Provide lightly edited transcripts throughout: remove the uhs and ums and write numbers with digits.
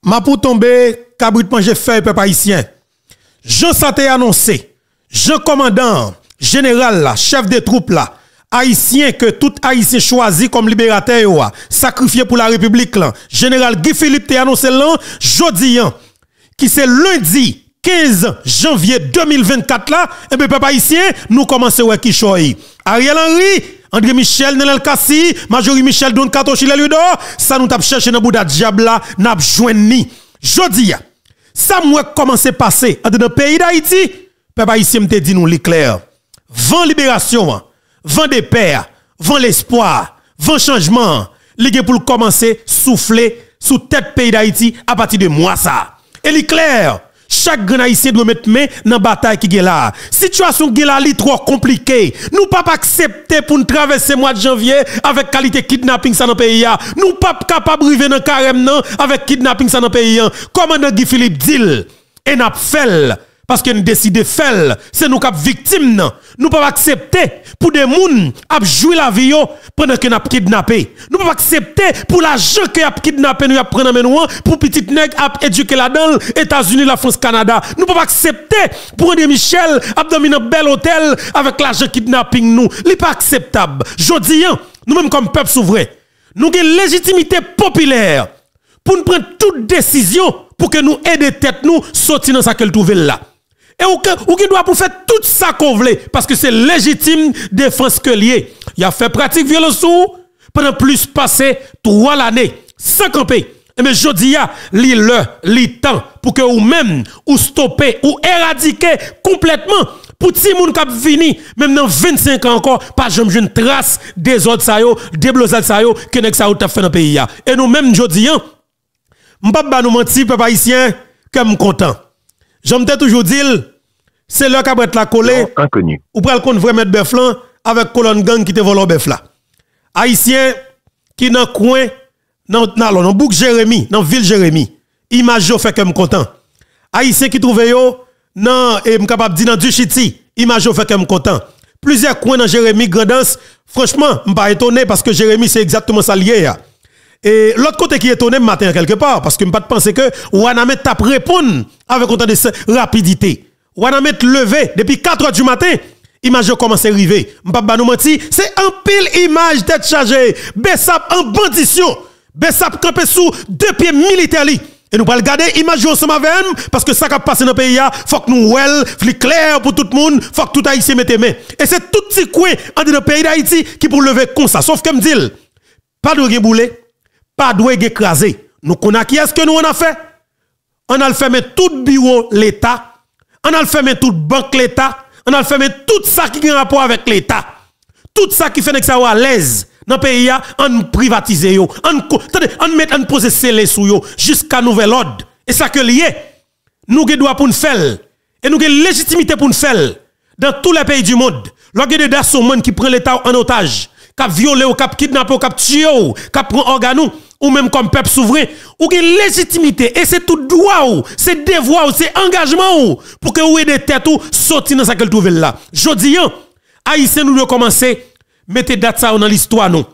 Ma pour tomber, cabrit manger feuille peuple haïtien. Jean Santé annoncé, Jean commandant, général là, chef des troupes là, haïtien que tout haïtien choisi comme libérateur sacrifié pour la République là. Général Guy Philippe t'a annoncé là, jodi qui c'est lundi 15 janvier 2024 là, et bien peuple haïtien, nous commençons à qui choy. Ariel Henry, André Michel, Nenel Kassi, Majorie Michel, Don Kato Chile Ludo, ça nous tape chercher dans Bouddha Diable là, n'a joindni. Jodi ça m'a commencé à passer dans le pays d'Haïti, peuple haïtien me dit nous l'éclair. Vent libération, vent des pères, vent l'espoir, vent changement, les pour commencer souffler sous tête pays d'Haïti à partir de mois ça. Et l'éclair, chaque grand haïtien doit mettre main dans la bataille qui est là. Situation qui est là, est trop compliquée. Nous pas accepter pour nous traverser le mois de janvier avec qualité kidnapping ça dans le pays. Nous pas capable de vivre dans le carême avec kidnapping ça dans le pays. Commandant Guy Philippe dit, et n'a fait. Parce que nous décidons de faire, c'est nous qui sommes victimes. Nous ne pouvons pas accepter pour des gens à jouer la vie pendant que nous avons kidnappé. Nous ne pouvons pas accepter pour l'argent que nous avons kidnappé, nous avons pris pour petit nèg à éduquer là-dedans, États-Unis, la France, Canada. Nous ne pouvons pas accepter pour André Michel à dormir dans un bel hôtel avec l'argent kidnapping nous. Ce n'est pas acceptable. Jodi, nous-mêmes comme peuple souverain, nous avons une légitimité populaire pour nous prendre toute décision pour que nous aider tête nous sortir dans cette nouvelle là. Et ou qui doit pour faire tout ça qu'on veut parce que c'est légitime défense que lié. Il a fait pratique violence pendant plus passé 3 l'année sans camper. Et mais jodi a li temps pour que ou même ou stopper ou éradiquer complètement pour ti moun k'ap vini même dans 25 ans encore pas jamais une trace des autres ça yo déblosade ça yo que nek ça ou t'a fait dans pays a. Et nous même jodi an m'pa nous menti peuple haïtien comme content. J'aime toujours dire, c'est là qu'a la collée. Inconnu. Ou pral kon vrai mettre bœuf là avec colonne gang qui te vole bœuf là. Haïtien qui dans coin dans bouc Jérémy, dans ville Jérémy. Image yo fait comme content. Haïtien qui trouve yo dans et m'capable dire dans Duchiti, image yo fait comme content. Plusieurs coins dans Jérémy Grandance, franchement, m'pas étonné parce que Jérémy c'est exactement ça lié. Et l'autre côté qui est étonné matin quelque part, parce que je ne pense pas que Wanamet tape répondre avec autant de rapidité. Wanamet levé depuis 4 h du matin, image commence à arriver. M'pa nous menti, c'est un pile image tête chargée. Bessap en bandition. Bessap campé sous 2 pieds militaires. Et nous allons regarder l'image ensemble avec nous, parce que ça qui a passé dans le pays, il faut que nous well, clair pour tout le monde, il faut que tout Haïtien mette main. Et c'est tout petit coin dans le pays d'Haïti qui pour lever comme ça. Sauf que me dit, pas de bouler. Pas doué écraser. Nous connaissons qui est-ce que nous on a fait? On a fermé tout bureau l'État, on a fermé toute banque l'État, on a fermé tout ça qui a rapport avec l'État. Tout ça qui fait que ça à l'aise dans le pays, on privatise yo, on met on pose scellé sous yo jusqu'à nouvel ordre. Et ça que lié, nous doit pour nous faire et nous avons légitimité pour nous faire dans tous les pays du monde. Lorsque des gens qui prennent l'État en otage, qui violé ou qui kidnappé ou qui tué ou qui prend organe ou même comme peuple souverain ou qui légitimité et c'est tout droit ou c'est devoir ou c'est engagement ou pour que ou des têtes ou sortir dans cette nouvelle là. Jodi haïtien nous devons commencer mettre date ça dans l'histoire non.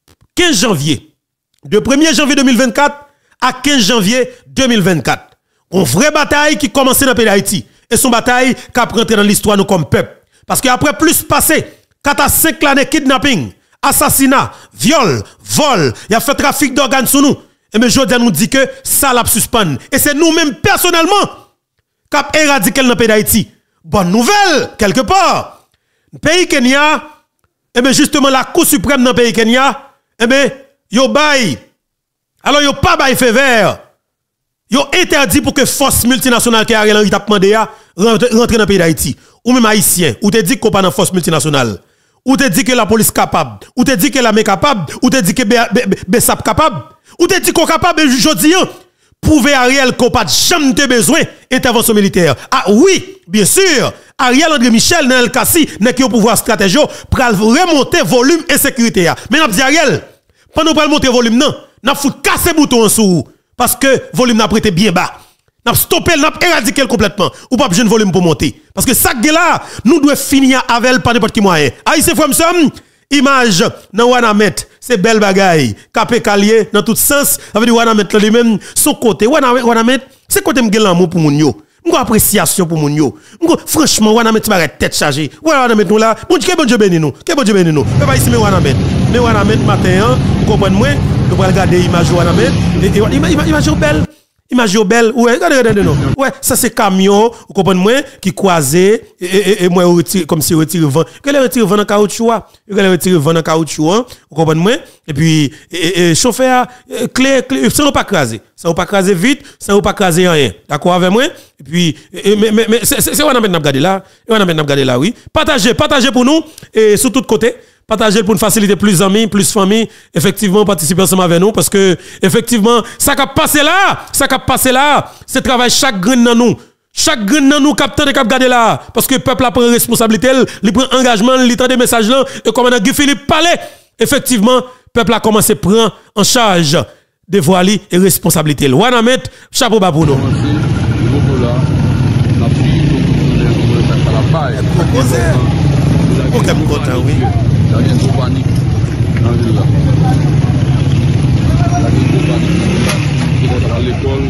15 janvier de 1er janvier 2024 à 15 janvier 2024. Une vraie bataille qui commence dans le pays d'Haïti et son bataille qui a rentré dans l'histoire nous comme peuple parce que après plus passé 4 à 5 années kidnapping, assassinat, viol, vol, il a fait trafic d'organes sur nous. Et mais Jodia nous dit que ça l'a suspend. Et c'est nous-mêmes personnellement qui avons éradiqué dans le pays d'Haïti. Bonne nouvelle, quelque part. Le pays Kenya, et bien justement la Cour suprême dans le pays Kenya, et bien, yo bail. Alors yo pas bail fait vert. Yo interdit pour que force multinationale qui a Ariel Henry t'a demandé rentre dans le pays d'Haïti. Ou même haïtien, ou te dit qu'on pas dans force multinationale. Ou te dit que la police capable, ou te dit que l'armée capable, ou te dit que Bessap capable, ou te dit qu'on capable jodi prouver Ariel qu'on pas jamais de besoin intervention militaire. Ah oui, bien sûr, Ariel André Michel dans el Kassi n'est que pouvoir stratégie pour remonter volume et sécurité. Mais n'a dit Ariel, pendant pour monter volume non, n'a foutu casser bouton en sous parce que volume n'a prêté bien bas. N'a stoppé, n'a éradiqué complètement. Ou pas besoin de volume pour monter. Parce que ça nous devons finir avec par n'importe qui moyen. Haïtien Framsom, image dans Wanamet, c'est belle bagaille. Capé calier dans tout sens. Ça veut dire Wanamet lui-même son côté. Wanamet, c'est côté m'gè l'amour pour moun yo. M'go appréciation pour moun yo. Franchement, Wanamet va tête chargée. Wanamet nous là, bon Dieu béni nous. Que bon Dieu béni nous. Pas ici mais Wanamet. Mais Wanamet matin, vous comprenez moi, nous allons regarder l'image Wanamet image belle. Image belle, ouais, regardez non. Ouais, ça c'est camion, vous comprenez moi qui croisé et moi retire comme si retire vent. Que les retire vent dans caoutchouc, que les retire vent dans caoutchouc, vous comprenez moi et puis chauffeur clé ça va pas craser. Ça va pas craser vite, ça va pas craser rien. D'accord avec moi? Et puis mais c'est on a maintenant regarder là, on a maintenant regarder là oui. Partagez pour nous et sur tous côtés. Partagez pour nous faciliter plus d'amis, plus de familles, effectivement, participer ensemble avec nous, parce que, effectivement, ça qui a passé là, c'est travail chaque grain dans nous. Chaque grain dans nous, capteur de cap garder là. Parce que le peuple a pris responsabilité, il prend engagement, il entend des messages là, et comme Guy Philippe parlait, effectivement, le peuple a commencé à prendre en charge des voiles et responsabilités. Wanamet, chapeau bas pour nous. Ok, je suis content, oui. Il y a une panique dans la ville. Il y a une panique à l'école,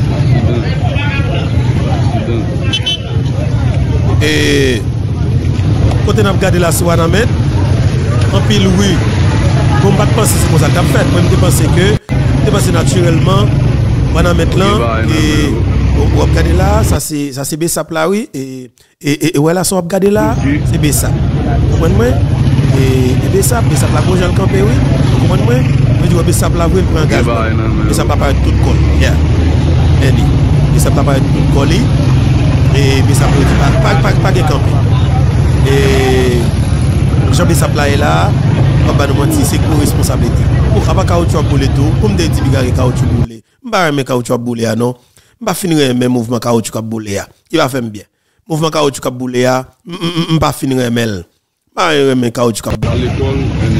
et quand on a regardé la Wanamet, en pile oui, on ne peut pas penser que c'est comme ça que fait. Moi, je pense que naturellement, Wanamet là, et on regarde là, ça c'est Bessap là, oui, et voilà, ça on regarde là, c'est Bessap. Vous comprenez? Et Bessap la bouge le campé, oui. Vous comprenez? Je dis Bessap la voie pour engagement. Bessap la paraît tout col. Yeah. Bessap la paraît tout col. Et Bessap pas de campé. Et Jean Bessap là est là. On va nous mentir, c'est quoi responsabilité. Pour pas caoutchouc bouler tout, comme des petits bigarres caoutchouc bouler. M'pa aimer caoutchouc bouler non. M'pa finir même mouvement caoutchouc bouler. Il va faire bien. Mouvement caoutchouc bouler, m'pa finir même. Mais caoutchouc à l'école,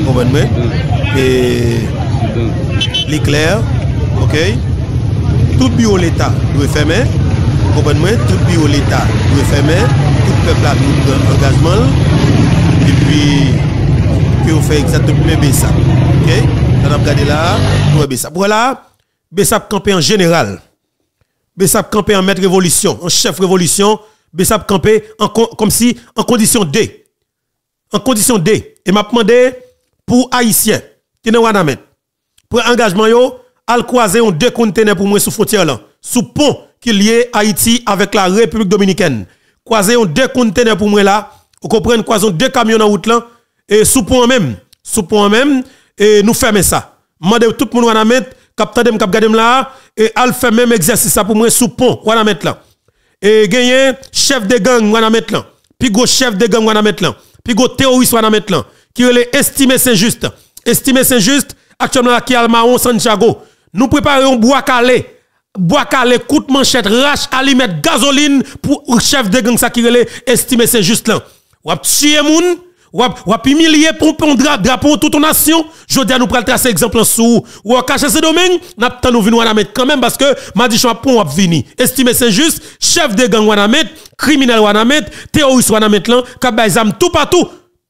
et l'éclair, ok. Tout bio l'État doit fermer, comprenez-moi. Tout bio l'État doit fermer, tout peuple a tout engagement, et puis que vous faites exactement Bessap, ok. On a regardé là, nous Bessap. Voilà, Bessap campé en général, Bessap campé en maître révolution, en chef révolution, Bessap campé comme si en condition D. En condition D, et m'a demandé pour Haïtiens qui n'ont pas pour engagement yo, al croiser un 2 conteneurs pour moi sous frontière là, sous pont qui lie Haïti avec la République dominicaine. Croiser un 2 conteneurs pour moi là, vous comprenez, croiser 2 camions en route là et sous pont même, et nous fermer ça. Mandé tout le monde Wanamet, capteur dem cap gadem là et al faire même exercice ça pour moi sous pont Wanamet là. Et gagner chef de gang Wanamet là. Puis gros chef de gang Wanamet là. Puis go terroriste Wanamet là qui est estimé Saint-Just. Estimé Saint-Just actuellement qui Almaon Santiago. Nous préparons bois calé coute manchette rache allumet gasoline pour chef de gang ça qui est estimé Saint-Just là. Ou tuer moun ou humilier pour prendre drapeau toute nation. Je dis à nous pral tracer exemple sous ou cacher ce domaine n'a pas nous venir Wanamet quand même parce que m'a dit choix pour venir. Estimé Saint-Just chef de gang Wanamet criminel Wanamet, terroriste Wanamet là, kabay zam tout partout.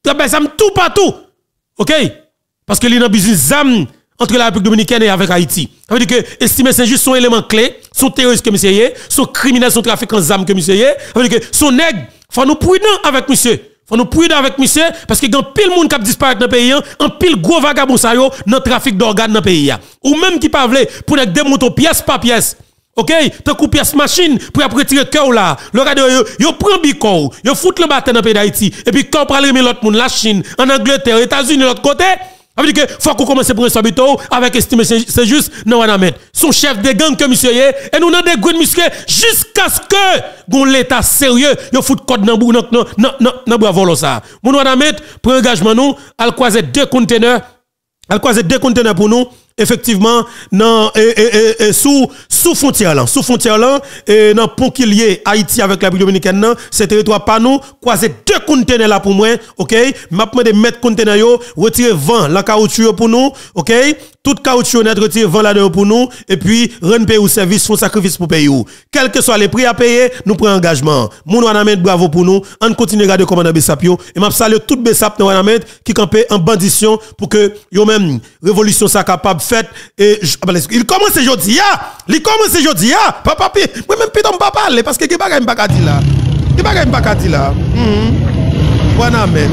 OK? Parce que il y a business zam entre la République dominicaine et avec Haïti. Ça veut dire que estimer Saint-Just son élément clé, son terroriste que monsieur yé, son criminel, son trafiquant zam que monsieur yé. Ça veut dire que son nègre, faut nous prudent avec monsieur. Faut nous prudent avec monsieur parce que quand pile monde qui disparaît dans le pays, en pile gros vagabond ça yo dans trafic d'organes dans le pays. Ou même qui pas vle pour nèg démonter pièce par pièce. OK, te coupe pièce machine pour après retirer cœur là. Le gars yo prend bicor, yo fout le bâton dans le pays d'Haïti et puis quand parler l'autre monde la Chine, en Angleterre, États-Unis l'autre côté, ça veut dire que faut qu'on commence pour un habito avec estimer c'est juste non Wanamet. Son chef de gang que monsieur yé et nous dans des gros muscles jusqu'à ce que gon l'état sérieux, yo fout code dans bravo ça. Mon Wanamet pour engagement nous, al croiser 2 conteneurs pour nous. Effectivement sous frontière là et dans pont qui lié Haïti avec la République dominicaine c'est territoire pas nous croiser 2 conteneurs là pour moi OK m'a demandé mettre conteneur yo retirer vent la caoutchouc pour nous OK tout caoutchouc net retire vent là pour nous et puis rendre payer ou service font sacrifice pour payer ou quel que soit les prix à payer nous prenons engagement moun Wanamet bravo pour nous on continue regarder commandant Bessap yo et m'a saluer tout Bessap dans Wanamet qui campé en bandition pour que yo même révolution ça capable fait et il commence aujourd'hui il commence aujourd'hui papa moi même piton pas parler parce que qui bagay m'pa dire là qui bagay m'pa dire là Wanamet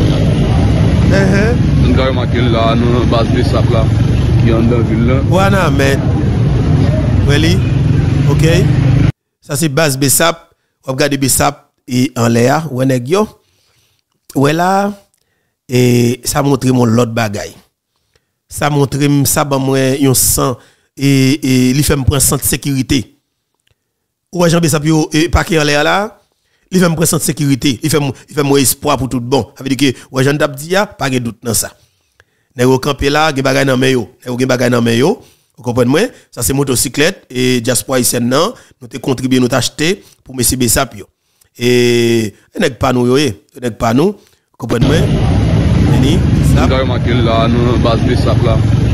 on va remarquer là nous base Bessap là qui en dans ville là Wanamet Really? OK. Ça c'est base Bessap. On regarde Bessap et en l'air, ou nèg yo. Ouais là et ça montre mon l'autre bagaille. Ça montre ça ba moi yon sang et il fait me prendre sens de sécurité. Ou Jean Bessap yo paquet en l'air là, il fait me prendre sens de sécurité, il fait moi espoir pour tout bon. Ça veut dire que ou Jean Dab dit pas de doute dans ça. Nèg yo camper là, gen bagay nan men yo. Nèg yo gen bagay nan men yo. Vous comprenez moi? Ça c'est motocyclette et diaspora ici non, nous te contribuer nous t'acheter pour monsieur Bessap yo. Et nèg pas nous yo, nèg pas nous. Vous comprenez moi? Nini, ça. On va remarquer là nous base Bessap là.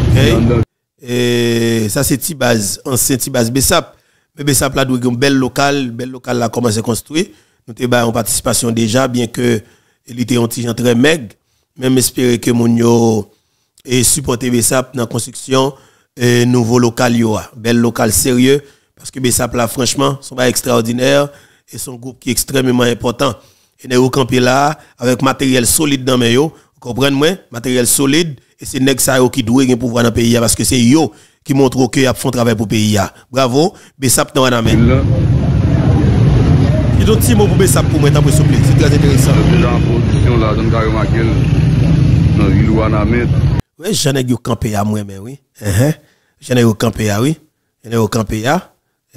Et ça c'est ti base, ancien ti base Bessap. Mais Bessap là doit un bel local là commencé à construire. Nous te ba en participation déjà bien que il était un petit très maigre, même espérer que mon yo et supporter Bessap dans la construction et nouveau local yo bel local sérieux parce que Bessap là franchement sont pas extraordinaire et son groupe qui est extrêmement important et nous camper là avec matériel solide dans mes yo comprenez moi matériel solide et c'est nèg ça yo qui doit gen pouvoir dans pays parce que c'est yo qui montre que y a font travail pour pays bravo Bessap dans Wanamet il y a un petit mot pour Bessap pour moi t'as s'il vous plaît c'est très intéressant déjà en position là donc remarquer dans ville Wanamet. Oui, j'en ai eu campé à moi, mais oui. J'en ai eu campé à oui. J'en ai eu campé à.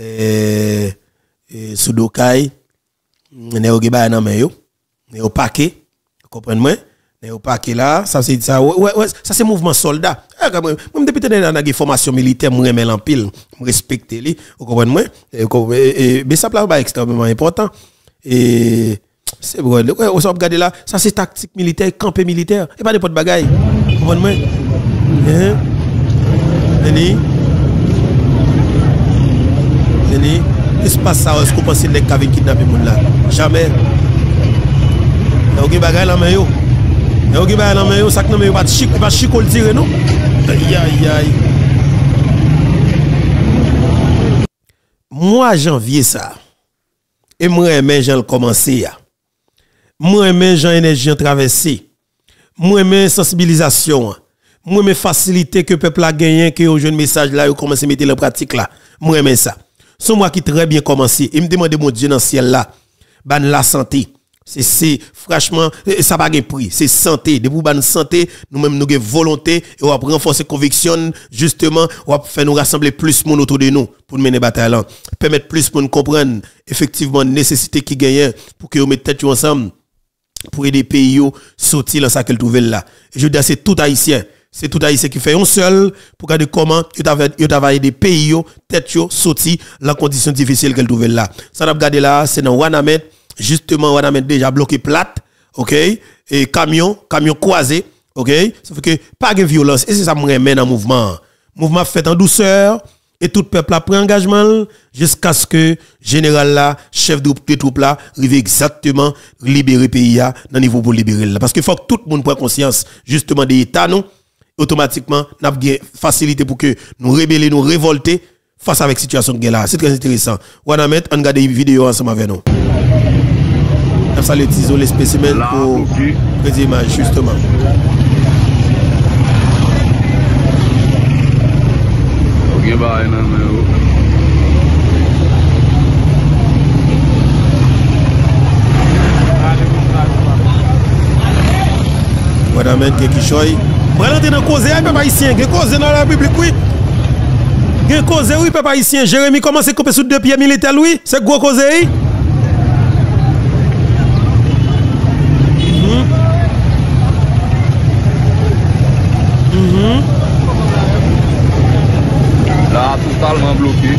Soudokai. J'en ai eu ba nan men yo. J'en ai eu paquet. Comprenez-moi? J'en ai eu paquet là. Ça, c'est ça. Ouais, ça, c'est mouvement soldat. Moi, depuis que dans la formation militaire, moi, je en pile. Je respecte lui. Vous comprenez-moi? Mais ça, là, extrêmement important. Et. C'est vrai, on s'en regarde là, ça c'est tactique militaire, campé militaire, et pas de potes bagaille. Vous comprenez? Neni, qu'est-ce qui se passe ça? Est-ce que vous pensez que les gens kidnapper les gens là? Jamais. Il y a des bagailles là, mais yo. Il y a des bagailles là, mais yo, ça ne pas chico le tirer, non? Aïe. Moi, janvier ça. Et moi, j'en commencé ya. Moi, j'en énergie en traversé. Moi, sensibilisation. Moi, facilité que le peuple a gagné, que au jeune message là, il commence à mettre en pratique là. Moi, ça. C'est moi qui très bien commencé. Il me demande mon Dieu dans le ciel là. Ban la santé. C'est franchement, ça va pas prix. C'est santé. Depuis ban santé, nous-mêmes nous avons volonté et on va renforcer conviction, justement, on va faire nous rassembler plus de monde autour de nous pour mener bataille là. Permettre plus de monde comprendre effectivement la nécessité qui gagne pour que nous mettions tête ensemble pour aider les pays à sortir dans ça qu'elle trouve là. Et je dis c'est tout haïtien. C'est tout haïtien qui fait un seul pour regarder comment il travaille des pays tête sortir dans la condition difficile qu'elle trouve là. Ça n'a regardé là, c'est dans Wanamet. Justement, Wanamet déjà bloqué plate, OK? Et camion croisé, OK? Ça fait que pas de violence. Et c'est ça me remet dans le mouvement. Mouvement fait en douceur. Et tout le peuple a pris engagement jusqu'à ce que général là, chef de troupes là, arrive exactement libérer le pays dans le niveau pour libérer là. Parce qu'il faut que tout le monde prenne conscience justement des États, nous, automatiquement, nous avons facilité pour que nous rebellions, nous révolter face avec la situation de là. C'est très intéressant. Wanamet, on regarde des vidéos ensemble avec nous. On va utiliser les spécimens pour les images, justement. Wanamet qui choy. Moi l'entrer dans cause peuple haïtien, qui cause dans la République oui. Qui cause oui peuple haïtien. Jérémy commence à couper sous deux pieds militaires oui, c'est gros cause oui. Là, totalement bloqué.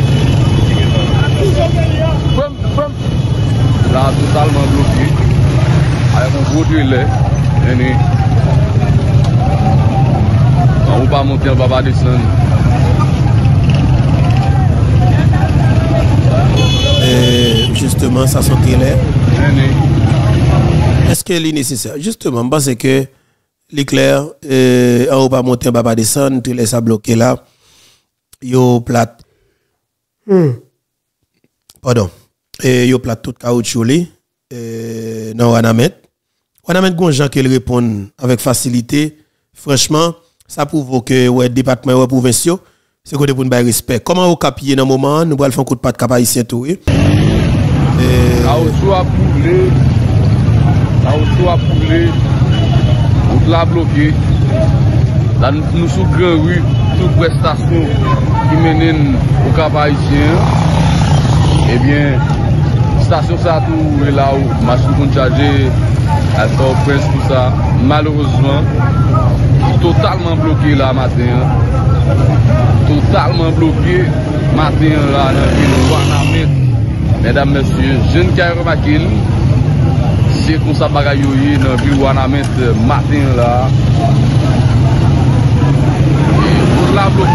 Là, totalement bloqué. Avec un gros délai. On ne peut pas monter, on ne va pas descendre. Justement, ça sont clair. Est-ce que c'est nécessaire? Justement, parce que l'éclair, on va pas monter, on va pas descendre, tu laisses ça bloqué là. Yo plate. Pardon. Yo plate tout caoutchouc li. Non, on a mettre gon gens qui répondent avec facilité. Franchement, ça prouve que ouais département ouais provinciaux, c'est côté pour nous bailler respect. Comment on capier dans moment, nous allons faire un coup de patte cap haïtien tout. Caoutchouc a poulé. Caoutchouc a poulé. On l'a bloqué. Là nous sous grand rue, toute prestation qui mène au cap haïtien. Eh bien, station ça tout est là où machine pour charger à Prince tout ça. Malheureusement, totalement bloqué là matin. Totalement bloqué matin là dans la ville. Mesdames, messieurs, je ne sais pas remarquer, c'est comme ça bagaille dans la ville Wanamet matin là. Et on l'a bloqué.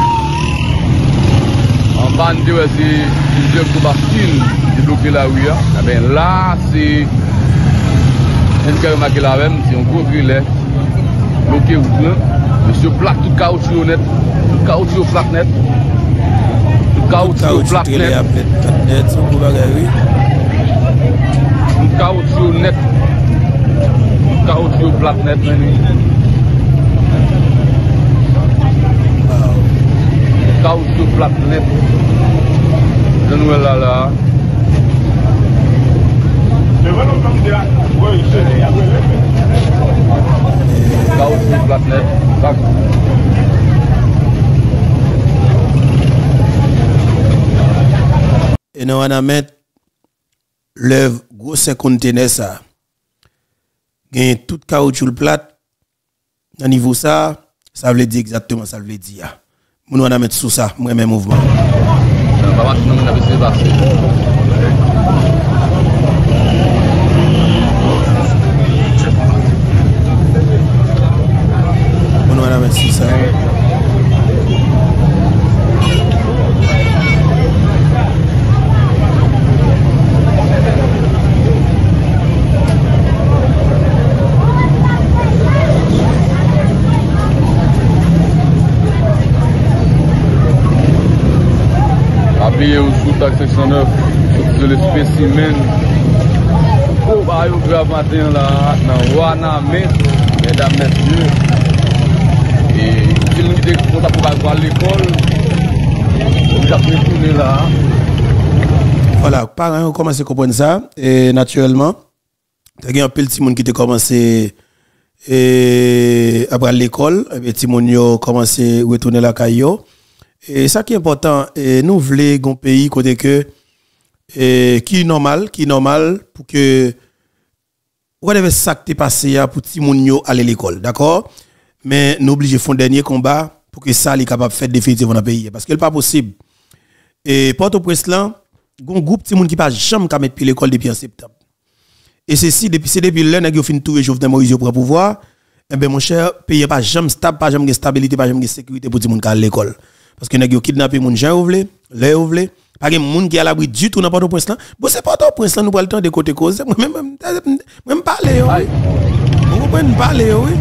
En bas, c'est plusieurs Bastille qui bloqué la rue. Là, c'est. Je ne sais pas remarquer la même, c'est un gros filet. Bloqué ou plein. Monsieur plaque tout caoutchouc net. Tout caoutchouc plaque net. Tout caoutchouc plaque net. Tout caoutchouc net. Tout caoutchouc plaque net. Caoutchouc plaque net. Je nous là là. Caoutchouc plaque net. Et nous allons mettre le gros conteneur ça. Gagne tout caoutchouc plate. Dans niveau ça veut dire exactement ça veut dire. Nous allons mettre sous ça, moi même mouvement. Nous allons mettre sous ça. Appuyez au sous-tac 609 sur le spécimen. Au bail au grave matin là, dans Wanamet, mesdames, messieurs. Et qui nous dit qu'on va pouvoir à l'école, on a retourné là. Voilà, parents ont commencé à comprendre ça. Et naturellement, il y a un peu de monde qui a commencé après l'école. Et puis, il a commencé à retourner la caillou. Et ça qui est important, nous voulons un pays côté que qui est normal pour que whatever ça qui est passé pour ti moun yo aller l'école, d'accord? Mais nous obligés faire un dernier combat pour que ça soit capable de faire définitivement dans le pays parce que c'est pas possible. Et Port-au-Prince là, un groupe ti moun qui pas jamais ka mettre pied l'école depuis en septembre. Et c'est depuis là nèg yo fin touyer Jovenel Moïse pour pouvoir, eh ben mon cher, pays pas jamais stable, pas jamais stabilité, pas jamais sécurité pour ti moun ka à l'école. Parce que nèg yo kidnapper moun jan ouvle, les ouvle, pas gen moun qui à l'abri du tout dans Port-au-Prince là. Bon c'est Port-au-Prince là nous pral temps de côté cause. Même parler yo. On peut parler oui.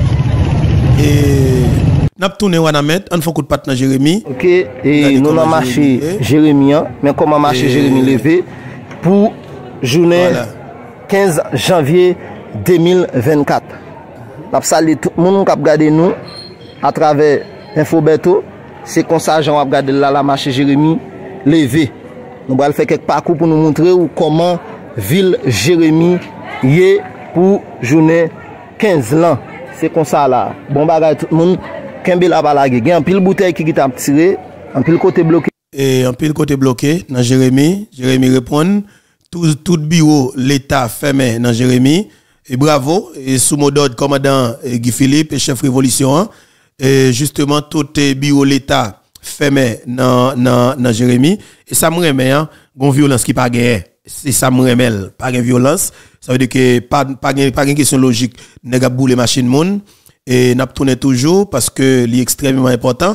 Et n'a tourné Wanamet, on fait coup de patte dans Jérémy. OK, et nous avons marché Jérémy, mais comment marcher Jérémy levé pour journée 15 janvier 2024. N'a salué tout le monde qui a regardé nous à travers Infobeto. C'est comme ça Jean a regardé là la marché Jérémy levé. Nous allons faire quelques parcours pour nous montrer comment ville Jérémy est pour journée 15 ans. C'est comme ça là. Bon bagage tout le monde kembe la balage. Il y a un pile bouteille qui t'a tiré, un pile côté bloqué. Et un pile côté bloqué dans Jérémy répond tout bureau l'État fermé dans Jérémy et bravo et sous mot d'ordre commandant Guy Philippe et chef révolution et justement tout bureau l'État fermé dans Jérémy et ça me remet hein gon violence qui pas gagné. C'est ça me remet pas de violence, ça veut dire que pas une question logique nèg a boule machine moun et n'a tourner toujours parce que c'est extrêmement important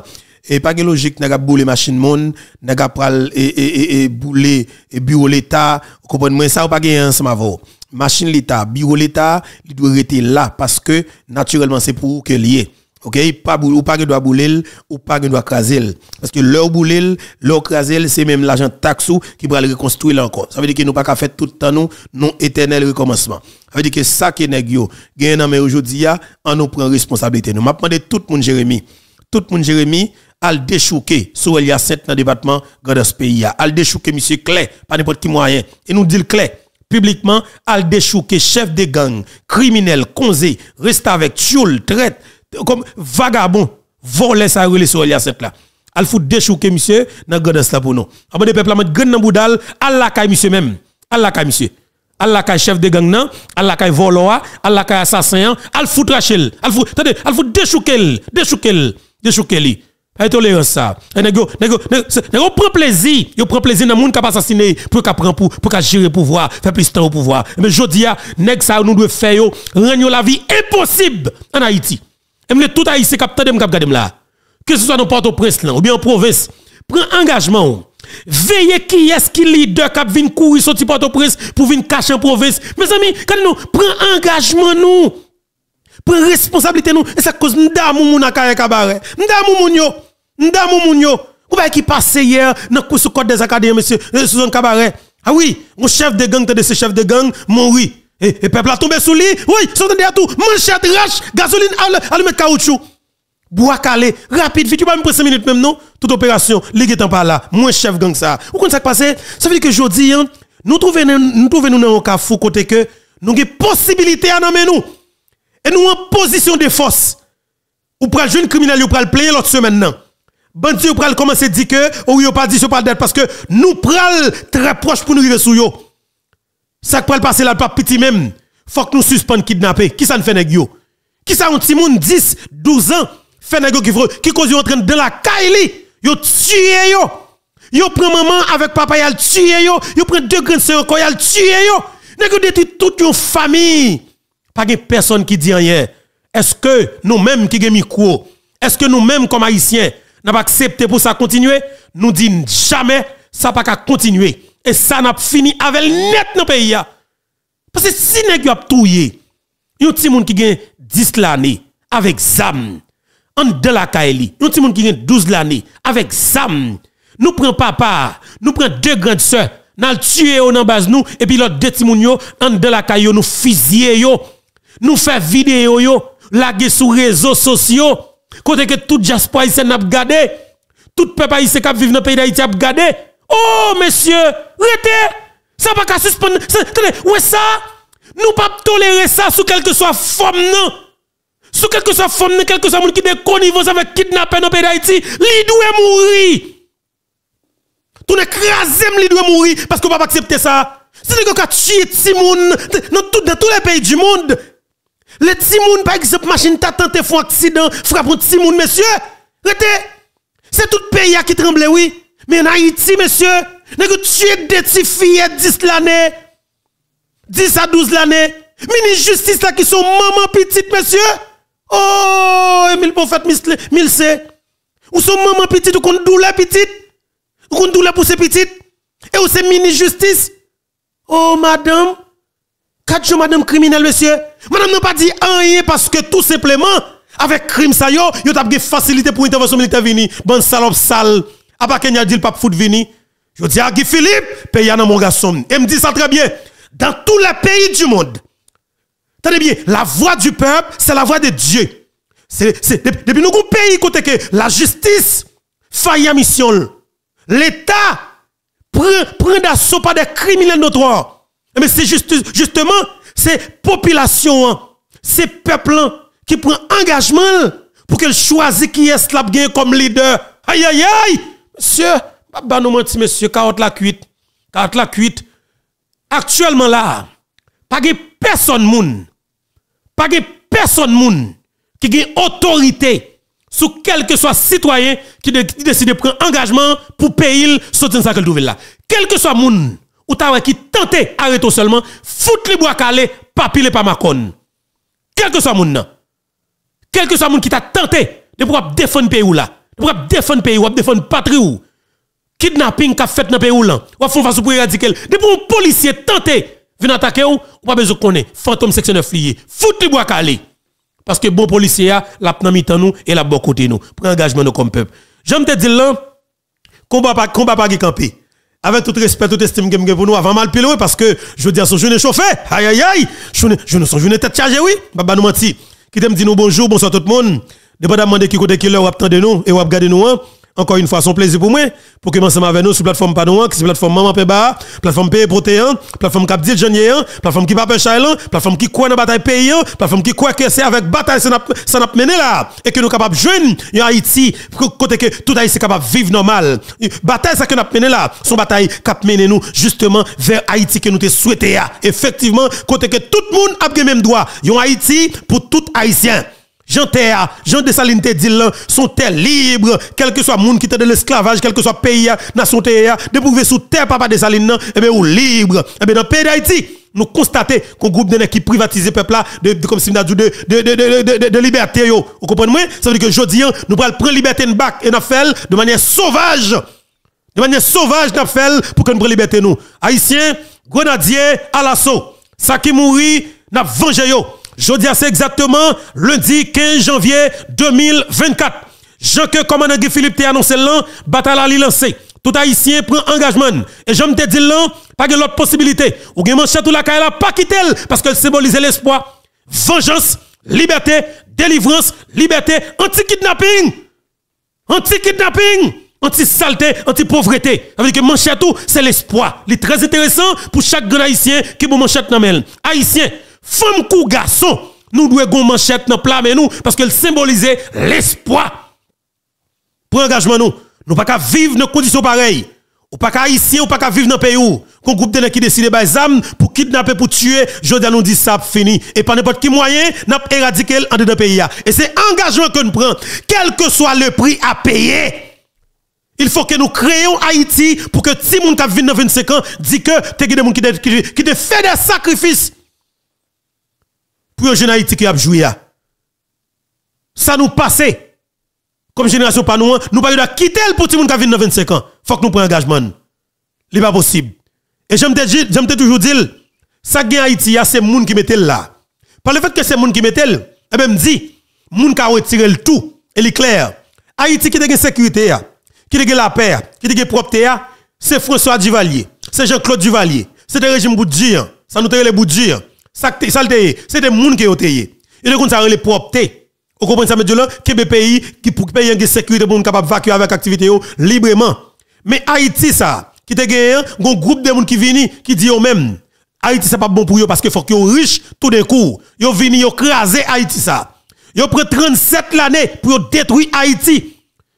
et pas de logique n'a bouler machine monde n'a pral et bouler bureau l'état comprenez moi ça pas gagner ensemble avant machine l'état bureau l'état il doit rester là parce que naturellement c'est pour que lié OK pas ou pas doit bouler ou pas doit craser parce que leur bouler leur craser c'est même l'argent taxe qui va le reconstruire encore ça veut dire que nous pas qu'à faire tout le temps nous éternel recommencement ça veut dire que ça qui nèg yo gagne mais aujourd'hui on nous prend responsabilité nous m'a demandé tout le monde Jérémy al déchouquer sur Elia Saint dans département grand pays al déchouquer monsieur Claire pas n'importe qui moyen et nous dit le Claire publiquement al déchouquer chef de gang criminel conzé reste avec tchoul traite comme vagabond voler ça relé sur Elia Saint là al faut déchouquer monsieur dans grand là pour nous avant de peuple la mettre grand dans boudal Allah kay monsieur même Allah kay monsieur Allah kay chef de gang nan Allah kay voloa Allah kay assassin al faut trachel al faut déchouquer li pas tolérance ça nego prend plaisir dans monde qui pas assassiner pour qu'a prend pour qu'a gérer pouvoir faire plus temps au pouvoir mais jodi a nèg ça nous doit faire yo rendre la vie impossible en Haïti et me tout haïtien cap tande cap gade là que ce soit dans Port-au-Prince là ou bien en province prend engagement veillez qui est-ce qui leader cap vinn courir sorti Port-au-Prince pour venir cacher en province mes amis quand nous prend engagement nous prend responsabilité nous et ça cause m'damou moun akaye cabaret m'damou moun yo ou pas qui passé hier dans course code des académies monsieur sous un cabaret ah oui mon chef de gang de ce chef de gang mori et peuple a tombé sous lui oui sont derrière tout manchette rache gasoline allumer caoutchouc bois calé rapide vite tu pas me prendre 5 minutes même non toute opération li getan pas là moi chef gang ça ou quand ça passé ça veut dire que jodi nous trouver nous dans un cas fou côté que nous avons possibilité à nommer nous et nous en position de force ou pral jeune criminel ou pral player l'autre semaine non bandi ou pral commencer dire que ou yo pas dit sur pas date parce que nous pral très proche pour nous arriver sous yo ça pral passer là pas petit même faut que nous suspend kidnapper qui ça ne fait nèg yo qui ça un petit monde 10 12 ans fait nèg qui cause yo entraîne dans la caille yo tuer yo prend maman avec papa yal tuer yo prend deux grandes sœurs encore yal tuer yo nèg détruit toute une famille pas de personne qui dit rien est-ce que nous mêmes qui gen micro est-ce que nous mêmes comme haïtiens n'a pas accepté pour ça continuer nous dit jamais ça pas qu'à continuer et ça n'a fini avec net dans pays parce que si nèg yo a touyer yon ti moun qui gen 10 l'année avec zam en de la kaeli yon ti moun qui gen 12 l'année avec zam nous prend papa nous prend deux grandes sœurs n'al tuer au dans base nous et puis l'autre deux ti moun yo en de la kayo nous fusiller yo nous faire vidéo yo laguer sur réseaux sociaux côté que tout diaspora haïtien n'a regardé tout peuple haïtien qui vivent dans le pays d'Haïti a regardé oh monsieur arrêtez ça pas qu'à suspendre ouais ça nous pas tolérer ça sous quelque soit forme non sous quelque soit forme non quelque soit monde qui de connivence avec kidnapper dans le pays d'Haïti li doit mourir tout écrasé li doit mourir parce qu'on va pas accepter ça c'est que quand tuer ti moun dans tous les pays du monde les ti moun par exemple machine ta tente font accident frappe un ti moun monsieur c'est tout pays qui tremble oui mais en Haïti monsieur nèg tuer des ti filles 10 l'année 10 à 12 l'année mini justice là qui sont maman petite monsieur oh Emile Prophète mille c'est ou sont maman petite ou qu'on douleur petite ou qu'on douleur pour ces petites et ou c'est mini justice oh madame 4 jours madame criminelle monsieur madame n'a pas dit rien parce que tout simplement avec crime ça yo t'a gagné facilité pour intervention militaire vini bon salope sale à pas Kenya dit pas foot vini je dis à Guy Philippe paye dans mon garçon et me dit ça très bien dans tous les pays du monde tenez bien la voix du peuple c'est la voix de Dieu c'est depuis nous pays côté que la justice faillit à mission l'état prend d'assaut par des criminels notoires mais c'est justement c'est population c'est peuple qui prend engagement pour qu'elle choisisse qui est la gagne comme leader aïe aïe aïe monsieur pas nous mentir monsieur carotte la cuite actuellement là pas de personne moun qui gagne autorité sous quel que soit citoyen qui décide de prendre engagement pour payer sortir ça qu'elle trouve là quel que soit moun ou ta qui tente arrêter seulement foutre les bois calé pas piler pas macon quel que soit moun qui t'a tenté de pouvoir défendre pays ou là Ou défendre pays, ou défendre patrie ou. Kidnapping qu'a fait dans pays ou là. Ou font face pour éradiquer. Depuis un policier tenté venir attaquer ou pas besoin de connaître. Fantôme section 9 lié. Fout le bois calé. Parce que bon policier a la nan nous et la bon côté nous. Prend engagement nous comme peuple. J'aime te dire là, combat pas camper. Avec tout respect, tout estime que pour nous avant mal pile parce que je veux dire son journée chauffé. Aïe aïe aïe. Je ne son journée tête chargée oui. Baba nous menti. Qui t'aime dire nous bonjour, bonsoir tout le monde. Dépendamment de qui côté qui l'heure ou attendez nous et ou regarder nous. Encore une fois, son plaisir pour moi, pour que ensemble avec nous sur plateforme Padouan, qui est plateforme Maman Peba, plateforme Pays Protéan, plateforme Capdil Janien, plateforme qui Pape Chailan, plateforme qui croit dans bataille paysan, plateforme qui croit que c'est avec bataille ça n'a mené là, et que nous capables de joindre en Haïti, côté que tout Haïti capable de vivre normal. Bataille ça que nous mené là, son bataille cap mené nous justement vers Haïti que nous te souhaité. Effectivement, côté que tout le monde a le même droit, en Haïti pour tout Haïtien. Jean Dessalines te dit là, sont terres libres, quel que soit le monde qui était de l'esclavage, quel que soit le pays, nation terre, de pouvoir sous terre papa Dessalines, et bien ou libre. Et bien dans le pays d'Haïti, nous constatons qu'un groupe de qui privatise le peuple là, comme si nous avons dit de liberté. Vous comprenez moi? Ça veut dire que aujourd'hui, nous prenons prendre liberté de bac et nous faisons de manière sauvage. De manière sauvage, nous faisons pour que nous prenions liberté nous. Haïtiens, grenadiers à l'assaut. Ça qui mourit, nous vengé yo. Jeudi, c'est exactement lundi 15 janvier 2024. Jean que commandant Guy Philippe t'a annoncé là, bataille à lancé. Tout haïtien prend engagement. Et je me dis là, pas de l'autre possibilité. Ou gen manchette ou la caille là, pas quitter parce qu'elle symbolise l'espoir. Vengeance, liberté, délivrance, liberté, anti-kidnapping. Anti-kidnapping. Anti-saleté, anti-pauvreté. Ça veut dire que manchette tout, c'est l'espoir. C'est très intéressant pour chaque grand haïtien qui bon manchette dans mel. Haïtien, femme ou garçon, nous devons gon manchette dans plat mais nous parce qu'elle symbolise l'espoir. Pour engagement nous pas qu'à vivre dans conditions pareilles. Ou pas qu'à haïtien ou pas qu'à vivre dans pays où qu'on groupe de qui décide par armes pour kidnapper pour tuer, jodi nous dit ça fini et pas n'importe qui moyen n'a éradiquer en dedans pays et c'est engagement que nous prenons quel que soit le prix à payer. Il faut que nous créions Haïti pour que si moun qui vient dans 25 ans dit que te des moun qui te fait des sacrifices pour un jeune Haïti qui a joué. Ça nous passe. Comme génération pas nous pas quitter le pour ti moun qui vient dans 25 ans. Faut que nous prenions engagement. Ce n'est pas possible. Et j'aime te toujours dire ça gagne Haïti c'est moun qui mettait là. Par le fait que c'est moun qui mettait, et même dit moun qui a retiré le tout et l'éclair. Haïti qui a une sécurité, qui a la paix, qui a propreté, c'est François Duvalier, c'est Jean-Claude Duvalier, c'est le régime Boudjir, ça nous les Boudjir, ça c'est des moun qui ont été. Et le compte ça les propreté. Vous comprenez ça, mais là, que pays qui pour payer une sécurité pour capable vacuer avec activité librement. Mais Haïti ça, qui te gagne, un groupe de monde qui vient qui dit eux même Haïti c'est pas bon pour eux parce que faut qu'ils riches tout d'un coup. Yo vini yo craser Haïti ça. Yo prend 37 l'année pour détruire Haïti.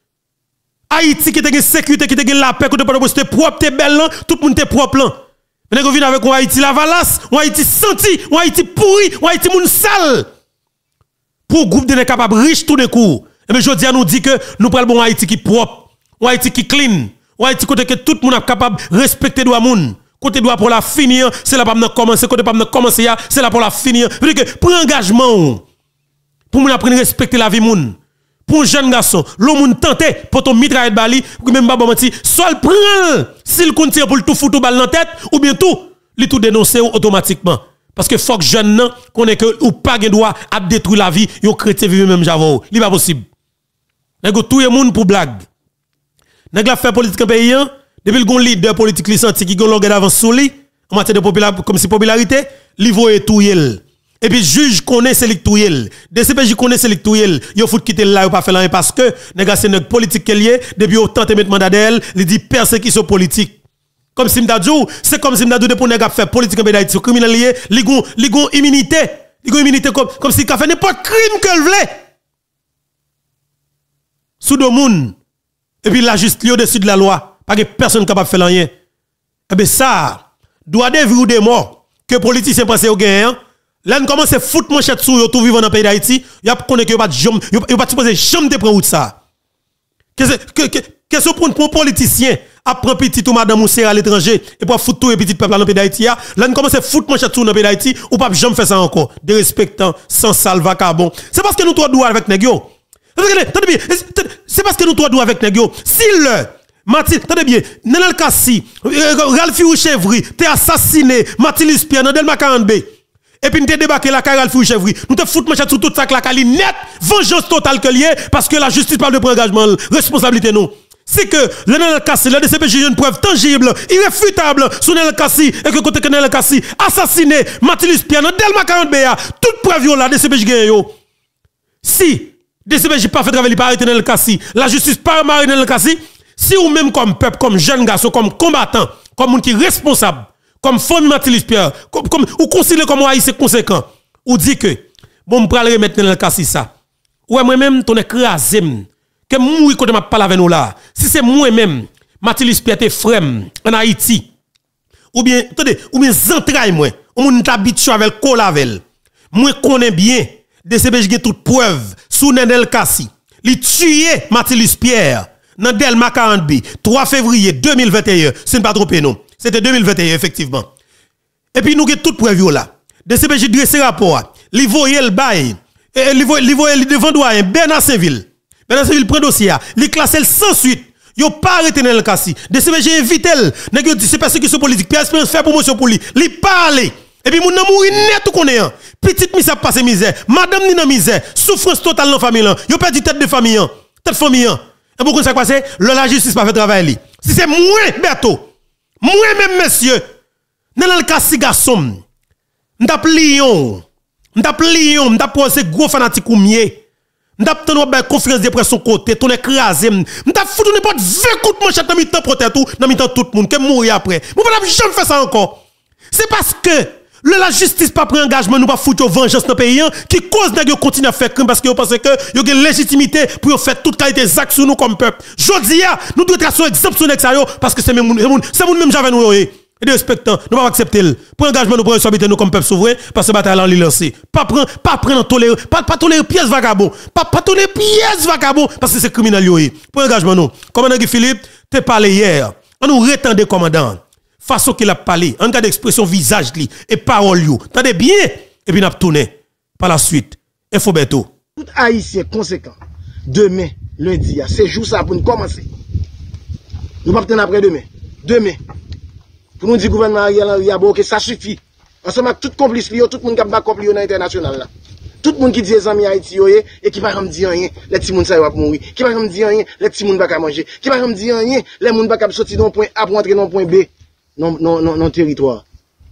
Haïti qui te gagne sécurité, qui te gagne la paix, qui te pas propre, te belle là, tout le monde te propre là. Mais vous venez avec un Haïti la valasse, un Haïti senti, un Haïti pourri, un Haïti moun sale. Pour groupe de capables riches tout d'un coup. Et bien, je dis à nous dit que nous prenons bon Haïti qui propre, un Haïti qui clean, un Haïti côté que tout le monde est capable de respecter droit moun. Côté droit pour la finir, c'est là pour commencer, côté pas commencer, c'est là pour la finir. Parce que pour engagement, pour nous apprendre à respecter la vie moun. Pour un jeune garçon, l'homme tenté pour ton mitraille de bali, ou même pas menti, soit le prend, s'il continue pour le tout foutre balle dans la tête, ou bien tout, il tout dénoncer automatiquement. Parce que faut que jeune connaît que ou pas de droit à détruire la vie, yon chrétien vivre même javo. Li pas possible. Nèg tout le monde pour blague. Nèg la fait politique en pays, depuis le gon leader politique li senti qui gon longueur d'avance sous lui en matière de popularité comme si popularité, li voye tout yel. Et puis juge connaît c'est li tout yel. DCPJ connaît c'est li tout yel. Yo faut quitter là ou pas faire rien parce que nèg c'est nèg politique qu'elle est depuis autant de mettre mandat d'elle, li dit persécution politique. Comme si m'dadjou, c'est comme si m'dadjou de pour nèg faire politique en pays d'Haïti, criminel lié, li gon immunité. Li gon immunité comme si qu'a fait n'importe crime qu'elle voulait. Sous de moun. Et puis la justice au-dessus de la loi, pas que personne capable de faire rien. Eh bien ça, doit de vie ou de mort que politiciens pensent au gain. Là, nous commençons à foutre manchette sous tout vivant dans le pays d'Haïti, il y a connaît que pas de jambe, il pas supposé jamais de prendre ça. Qu'est-ce pour un politicien à prendre petit ou madame ou à l'étranger et pour foutre tout et petit peuple dans le pays d'Haïti là, nous commençons à foutre manchette sous dans le pays d'Haïti ou pas jamais faire ça encore, de respectant sans salva carbon. C'est parce que nous trop doués avec nèg yo. Attendez bien, c'est parce que nous trois doux avec Negio. Si le Mathilde, attendez bien, Nenel Kassi, Ralphi ou Chevry, t'es assassiné, Mathilde Pierre, dans Delma 40B. Et puis nous t'es débarqué la Ralphi ou Chevry. Nous te foutons manchette sur tout ça, la cali net, vengeance totale que lié, parce que la justice parle de pré-engagement, responsabilité nous. C'est que le Nenel Kassi, le DCPJ a une preuve tangible, irréfutable sur Nenel Kassi, et que côté que Nenel Kassi, assassiné, Mathilde Pierre, dans Delma 40B, toute preuve là, DCPJ gagne. Si DCPJ pas fait travail, il pas arrêté Nenel Kassi, la justice pas marrer Nenel Kassi, si ou même comme peuple, comme jeune garçon, comme combattant, comme monde qui est responsable, comme famille Mathilde Pierre, comme ou considéré comme haïtien conséquent, ou dit que bon m'pral remettre Nenel Kassi ça. Ouais moi-même ton écrasé que moi quand m'a parlé avec nous là. Si c'est moi-même Mathilde Pierre te frère en Haïti ou bien attendez, ou bien entrailles moi, on moun t'habitué avec Colavel. Moi connais bien DCPJ gen toute preuve sous Nenel Kassi. Li tué Mathilde Pierre dans Delma 40B 3 février 2021, c'est pas trompé non. C'était 2021 effectivement. Et puis nous avons toute preuve là. DCPJ dressé rapport, li voyé le bail, li voyé devant doyen Bernard Saint-Ville. Bernard Saint-Ville prend dossier, li classé sans suite. Yo pas arrêté Nenel Kassi. DCPJ invite elle, nèg yo dit c'est persécution politique, Pierre Espérance fait promotion pour lui. Li parle. Et puis moun nan mouri net tout connaît. Petite mise a passé misère, madame ni nan misère, souffrance totale dans famille là. Yo perdu tête de famille, tête famille. Et pourquoi ça passe? La justice pas fait travail li. Si c'est moi Berto, moi-même monsieur, Nenel Kassi garçon, m'tap lion, m'tap posé gros fanatique ou mié. M'tap tenu ba conférence de presse son côté, ton écrasé, m'tap foutu n'importe 20 coups de manchette dans mi temps protéger tout, dans mi temps tout le monde que mourir après. Moi pas jamais faire ça encore. C'est parce que la justice pas pris engagement, nous pas foutre vengeance dans le pays qui cause de continuer à faire crime parce que vous pensez que vous avez légitimité pour faire toute qualité d'actes sur nous comme peuple. Jodi a, nous devons tracer exemple sur l'extérieur parce que c'est même j'avais nous et de respectant, nous pas accepter pour engagement nous pour responsabilité nous comme peuple souverain parce que bataille là li lancé. Pas prendre tolérer, pas tolérer pièces vagabond, pas tolérer pièces vagabond parce que c'est criminel yoé. Pour engagement nous. Commandant Guy Philippe, t'es parlé hier. On nous retendait commandant. Façon qu'il a parlé, en cas d'expression visage li et parole yo. Tendez bien et puis n'a tourné par la suite. Info Beto. Tout haïtien conséquent. Demain, lundi, c'est jour ça pour nous commencer. Nous pas attendre après demain. Demain. Pour nous dire gouvernement Ariel Henry que ça suffit. Ensemble avec tout complice tout le monde qui a back up dans l'international là. Tout le monde qui dit les amis Haïti et qui va me dire rien, les petits moun ça va mourir. Qui va me dire rien, les petits moun va manger. Qui va me dire rien, les moun va sortir dans point A pour entrer dans point B. Non territoire.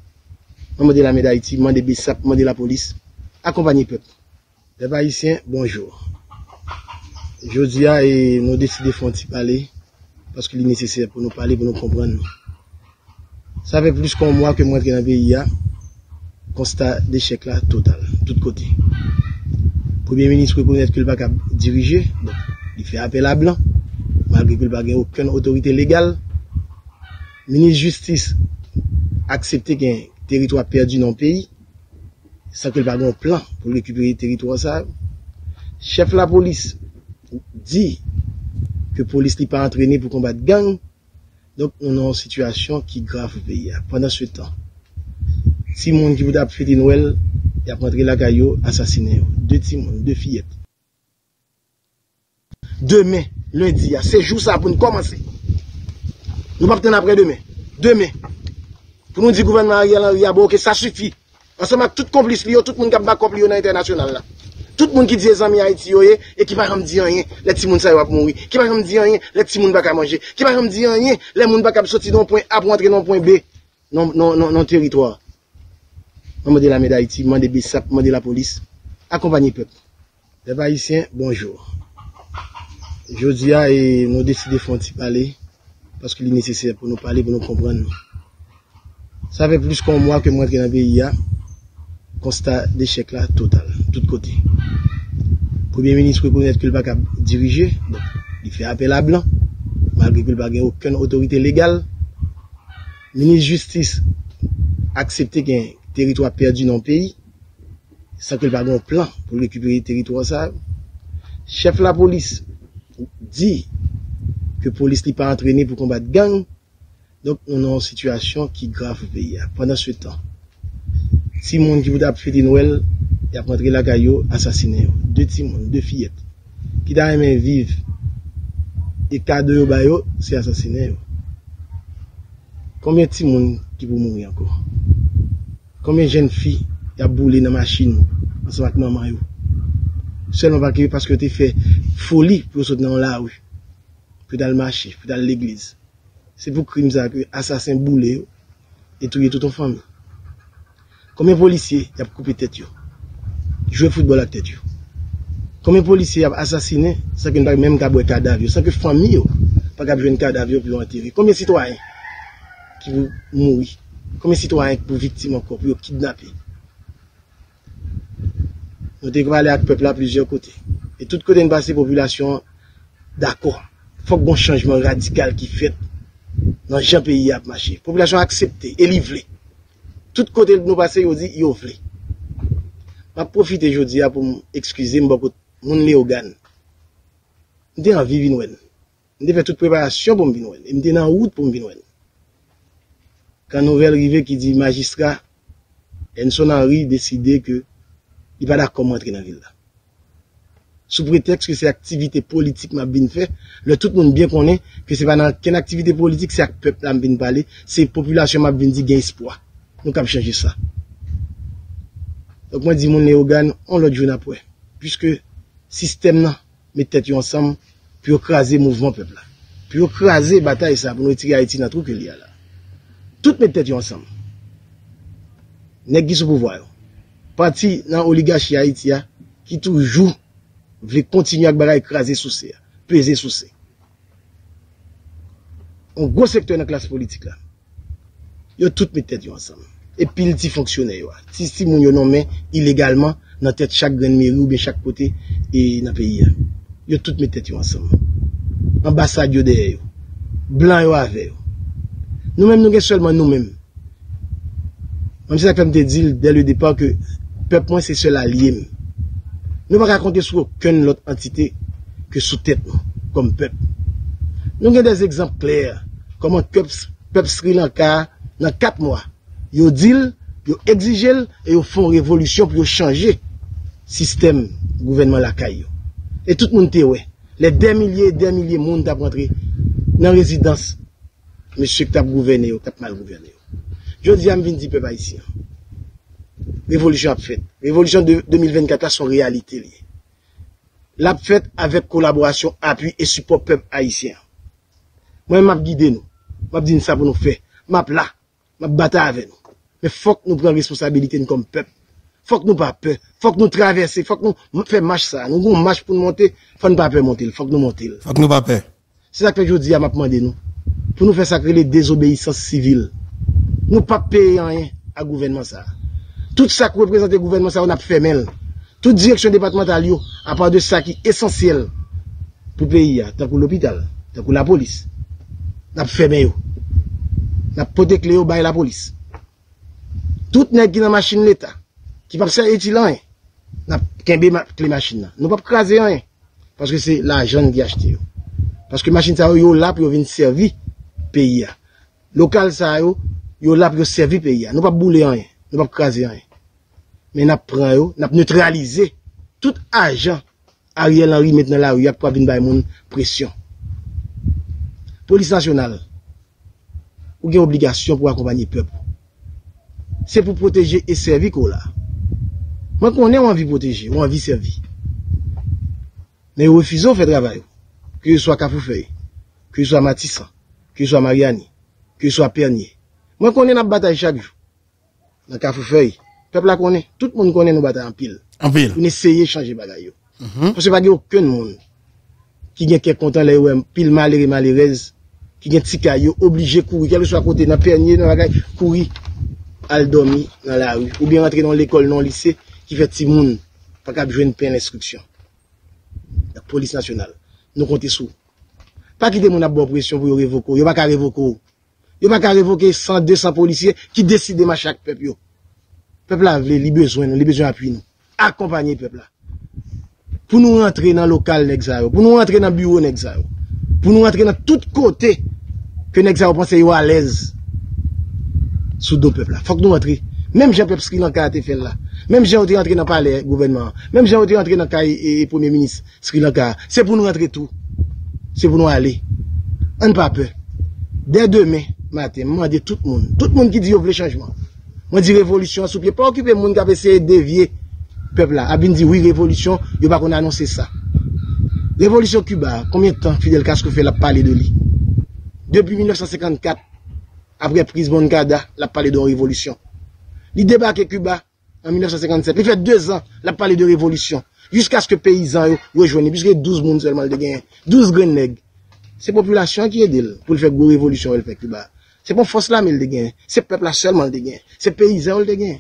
On de la médaille d'Haïti, on de BISAP, on de la police. Accompagner peuple. Les Haïtiens, bonjour. Aujourd'hui, nous décidons de faire parler parce qu'il est nécessaire pour nous parler, pour nous comprendre. Ça fait plus qu'un mois que moi qui dans le pays, constat d'échec là total, de tous côtés. Premier ministre reconnaît qu'il ne peut pas diriger, donc il fait appel à blanc, malgré qu'il n'a pas aucune autorité légale. Ministre justice accepter qu'un territoire perdu dans le pays, sans qu'il n'y ait pas un plan pour récupérer le territoire ça. Chef de la police dit que la police n'est pas entraînée pour combattre gang. Donc, on a une situation qui est grave au pays. Pendant ce temps, si mon qui voudrait fêter Noël, il a rentré la caillou, assassiné. 2 timons, 2 fillettes. Demain, lundi, c'est jour ça pour nous commencer. Nous pas attendre après demain. Demain. Pour nous dire gouvernement Ariel Henry que ça suffit. Ensemble avec tout complice tout le monde qui a back up dans l'international là. Tout le monde qui dit les amis Haïti et qui va me dire rien, les petits moun ça va mourir. Qui va me dire rien, les petits moun va manger. Qui va me dire rien, les moun va sortir dans point A pour entrer dans point B. Non territoire. On de la médaille d'Haïti, on de BISAP, on de la police. Accompagner peuple. Les Haïtiens, bonjour. Aujourd'hui, nous décidons de faire parler parce qu'il est nécessaire pour nous parler, pour nous comprendre. Ça fait plus qu'un mois que moi qui dans le pays, constat d'échec là total, de tous côtés. Premier ministre reconnaît qu'il ne peut pas diriger, donc il fait appel à blanc, malgré qu'il n'a pas aucune autorité légale. Ministre justice accepter qu'un territoire perdu dans le pays, sans qu'il n'y ait pas un plan pour récupérer le territoire ça. Chef de la police dit que la police n'est pas entraînée pour combattre gang. Donc, on a une situation qui est grave au pays. Pendant ce temps, si mon qui voudrait fêter Noël, il a rentré la caillou, assassiné. 2 timons, 2 fillettes. qui t'a aimé vivre. Et cadeau yo ba yo, c'est assassiné. Combien de petits monde qui vont mourir encore? Combien de jeunes filles y a boulé dans la machine ensemble avec maman yo? Seulement parce que tu fait folie pour sauter dans la rue, pour dans le marché, pour dans l'église. C'est pour crime ça que assassin boulé et tuer toute ton famille. Combien de policiers y a coupé tête yo? Jouer football avec tête yo? Combien de policiers y a assassiné sans que même qu'à boire cadavre, sans que famille yo pas qu'à jouer un cadavre pour enterrer? Combien de citoyens qui vont mourir? Combien de citoyens pour victimes encore, pour kidnapper? Nous devons aller avec le peuple à plusieurs côtés. Et tout côté de la population, d'accord. Il faut qu'il y ait un changement radical qui fait dans le pays à marcher. La population acceptée et livrée. Tout côté de nous passer, ils disent, ils ont voulu. Je profite aujourd'hui pour m'excuser, beaucoup de Léogane. Je suis en vie, je fait toute préparation pour me venir. Je suis en route pour me venir. Quand nouvelle arrivée qui dit magistrat, Enson Henry décidé que il va d'accord entrer dans la ville. Sous prétexte que c'est activité politique m'a bien fait, le tout le monde bien connaît que c'est pas dans quelle activité politique, c'est le peuple m'a bien parler, c'est population m'a bien dit gain espoir. Nous avons changer ça. Donc moi dis mon Léogane, on l'autre jour après. Puisque système là met tête ensemble pour écraser mouvement peuple là. Pour écraser bataille ça pour nous tirer Haïti dans tout que là. Toutes met tête ensemble. Nèg qui sous pouvoir. Parti dans l'oligarchie Haïti qui toujours veut continuer à écraser sous ça, peser sous ça. Un gros secteur dans la classe politique là. Yo tout met tête ensemble. Et puis les fonctionnaires si moun yo nommé illégalement dans tête chaque grande mairie ou bien chaque côté et dans pays. Yo tout met tête ensemble. Ambassade yo derrière yo. Blanc yo avec yo. Nous-mêmes nous seulement nous-mêmes. Même si ça comme te dit dès le départ que peuple moi c'est seul allié. Nous pas compter sur aucune autre entité que sous tête nous comme peuple. Nous avons des exemples clairs comment peuple Sri Lanka dans 4 mois, yo deal, yo exige et yo font révolution pour changer système gouvernement la caille. Et tout le monde te ouais. Les des milliers de monde t'a rentré dans résidence monsieur qui t'a gouverné ou t'a mal gouverné. Je dis à m'vindi peuple haïtien. Révolution a fait. Révolution de 2024 a son réalité liée. L'a fait avec collaboration, appui et support peuple haïtien. Moi m'a guidé nous. M'a dit ça pour nous faire. M'a là, m'a bataille avec nous. Mais faut que nous prenions responsabilité comme peuple. Faut que nous pas peur. Faut que nous traverser, faut que nous faire marche ça. Nous avons marche pour nous monter, faut nous pas peur monter, faut que nous monter. Faut que nous pas peur. C'est ça que je dis à m'a demandé nous. Pour nous faire sacrer les désobéissances civiles. Nous pas payer rien à gouvernement ça. Tout ça qui représente le gouvernement ça on a fait mal. Toute direction départementale à part de ça qui est essentiel pour le pays, tant que l'hôpital, tant que la police. N'a fermé yo. N'a poté clé au bail la police. Tout nèg qui dans machine l'état qui pas faire utile rien. N'a kembe clé machine là. Nous pas craser rien parce que c'est l'argent qui acheté. Parce que machine ça yo là pour venir servir pays. Local ça yo là pour servir pays. Nous pas bouler rien, nous pas craser rien. Mais n'a prend yo, n'a neutraliser tout argent Ariel Henry maintenant là y a pour venir bay moun pression. Police nationale ou une obligation pour accompagner le peuple. C'est pour protéger et servir qu'on là. Moi qu'on est envie protéger, on envie servir. Mais refusons faire travail. Que ce soit Cafoufeuille, que ce soit Matissan, que ce soit Mariani, que ce soit Pernier. Moi qu'on est dans la bataille chaque jour. Dans Cafoufeuille, peuple là connaît, tout le monde connaît nos batailles en pile. En pile. On essaye de changer bagaille. Parce que pas aucun monde qui est content les pile malheureux malheureuse qui est petit caillou obligé courir quel soit côté dans Pernier dans bagaille courir al dormir dans la rue ou bien rentrer dans l'école dans le lycée qui fait petit monde pas capable jouer une peine d'instruction. La police nationale nous comptons sur pas quitter mon abord pression pour révoquer, yo pas qu'à révoquer. Yo pas qu'à révoquer 100 200 policiers qui décident de marcher chaque peuple yo. Peuple là les besoin appui nous. Accompagner peuple là. Pour nous rentrer dans le local Nexao, pour nous rentrer dans le bureau Nexao, pour nous rentrer dans tout côté que Nexao pense yo à l'aise sous deux peuples là. Faut que nous rentrions. Même Jean peuple Sri Lanka a été fait là. Même Jean est entré dans le palais gouvernement. Même Jean est entré dans le premier ministre Sri Lanka. C'est pour nous rentrer tout. C'est pour nous aller. On n'a pas peur. Dès demain matin, moi dis tout le monde qui dit qu'il veut le changement. Moi dis révolution sous pied. Pas occuper le monde qui a essayé de dévier le peuple là. A bien dit oui, révolution, il n'y a pas qu'on annonce ça. Révolution Cuba, combien de temps Fidel Castro fait la parler de lui? Depuis 1954, après prise Moncada, la parlé de révolution. Il débarque Cuba en 1957. Il fait 2 ans, la parlé de révolution. Jusqu'à ce que les paysans rejoignent, puisque 12 personnes seulement de gain, 12 grands nègres. C'est la population qui aide pour faire une révolution, elle fait Cuba. C'est pas force là, mais elle gain. C'est le peuple là seulement le gain. C'est les paysans qui gain.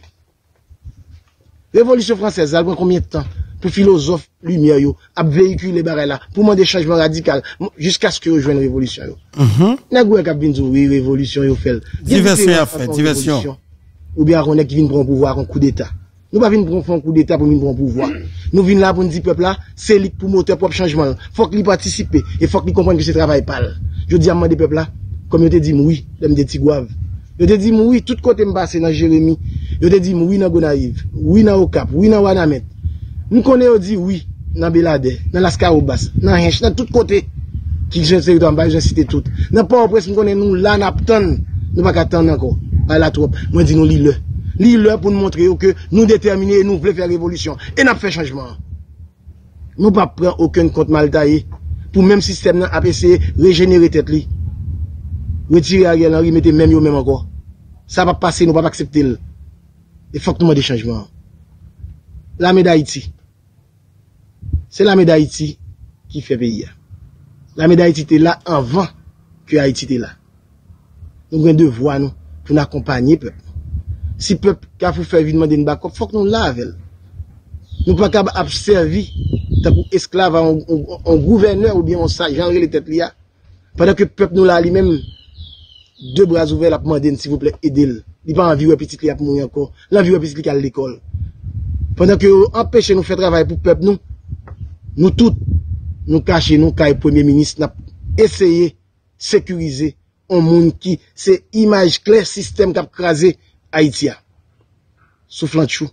Révolution française, elle prend combien de temps pour philosophe lumière à véhiculer les barres là, pour demander changement radical, jusqu'à ce que rejoignent la révolution. N'a pas de oui, révolution, yo fait. Diversion à faire, diversion. Ou bien on est qui vient prendre pouvoir en coup d'état. Nous pas venir prendre un coup d'état pour venir prendre pouvoir. Nous venons là pour dire peuple là, c'est lui pour moteur propre changement. Faut qu'il participe et faut qu'il comprenne que ce travail pas. Je dis à moi des peuples là, comme je te dis oui, dem des tigouaves. Je te dis oui, tout côté me passer dans Jérémie. Je te dis oui dans Gonaïve, oui dans Okap, oui dans Wanamet. Nous connaissons dit oui dans Belade, dans Lascarobas, dans Hench, dans tout côté. Qui je sais dans bas, je cité tout. N'a pas presque nous connaissons nous là n'attend, nous pas attendre encore. À la trop. Moi dis nous lis-le. Lis-le pour nous montrer que nous déterminés et nous voulons faire révolution et n'a fait changement. Nous pas prendre aucun compte mal taillé pour même système a essayé régénérer tête li. Retirer Ariel Henry mettre même yo même encore. Ça va passer, nous pas accepter. Il faut que nous demande des changements. L'armée d'Haïti. C'est l'armée d'Haïti qui fait pays. L'armée d'Haïti était là avant que Haïti était là. Nous avons un devoir nous pour nous accompagner le peuple. Si le peuple a fait faire demander une backup, il faut que nous l'avons. Nous ne pouvons pas observer tant esclave en gouverneur ou bien en sergent les têtes liées. Pendant que le peuple nous l'a lui-même 2 bras ouverts à demander s'il vous plaît aidez-le. Il n'a pas envie de petit qui a mourir encore. L'envie de petit qui à l'école. Pendant que empêchez nous faire travail pour le peuple nous tous nous cachons nous quand le premier ministre n'a essayé de sécuriser un monde qui c'est image claire système qui a crasé Haïti. Soufflant chou,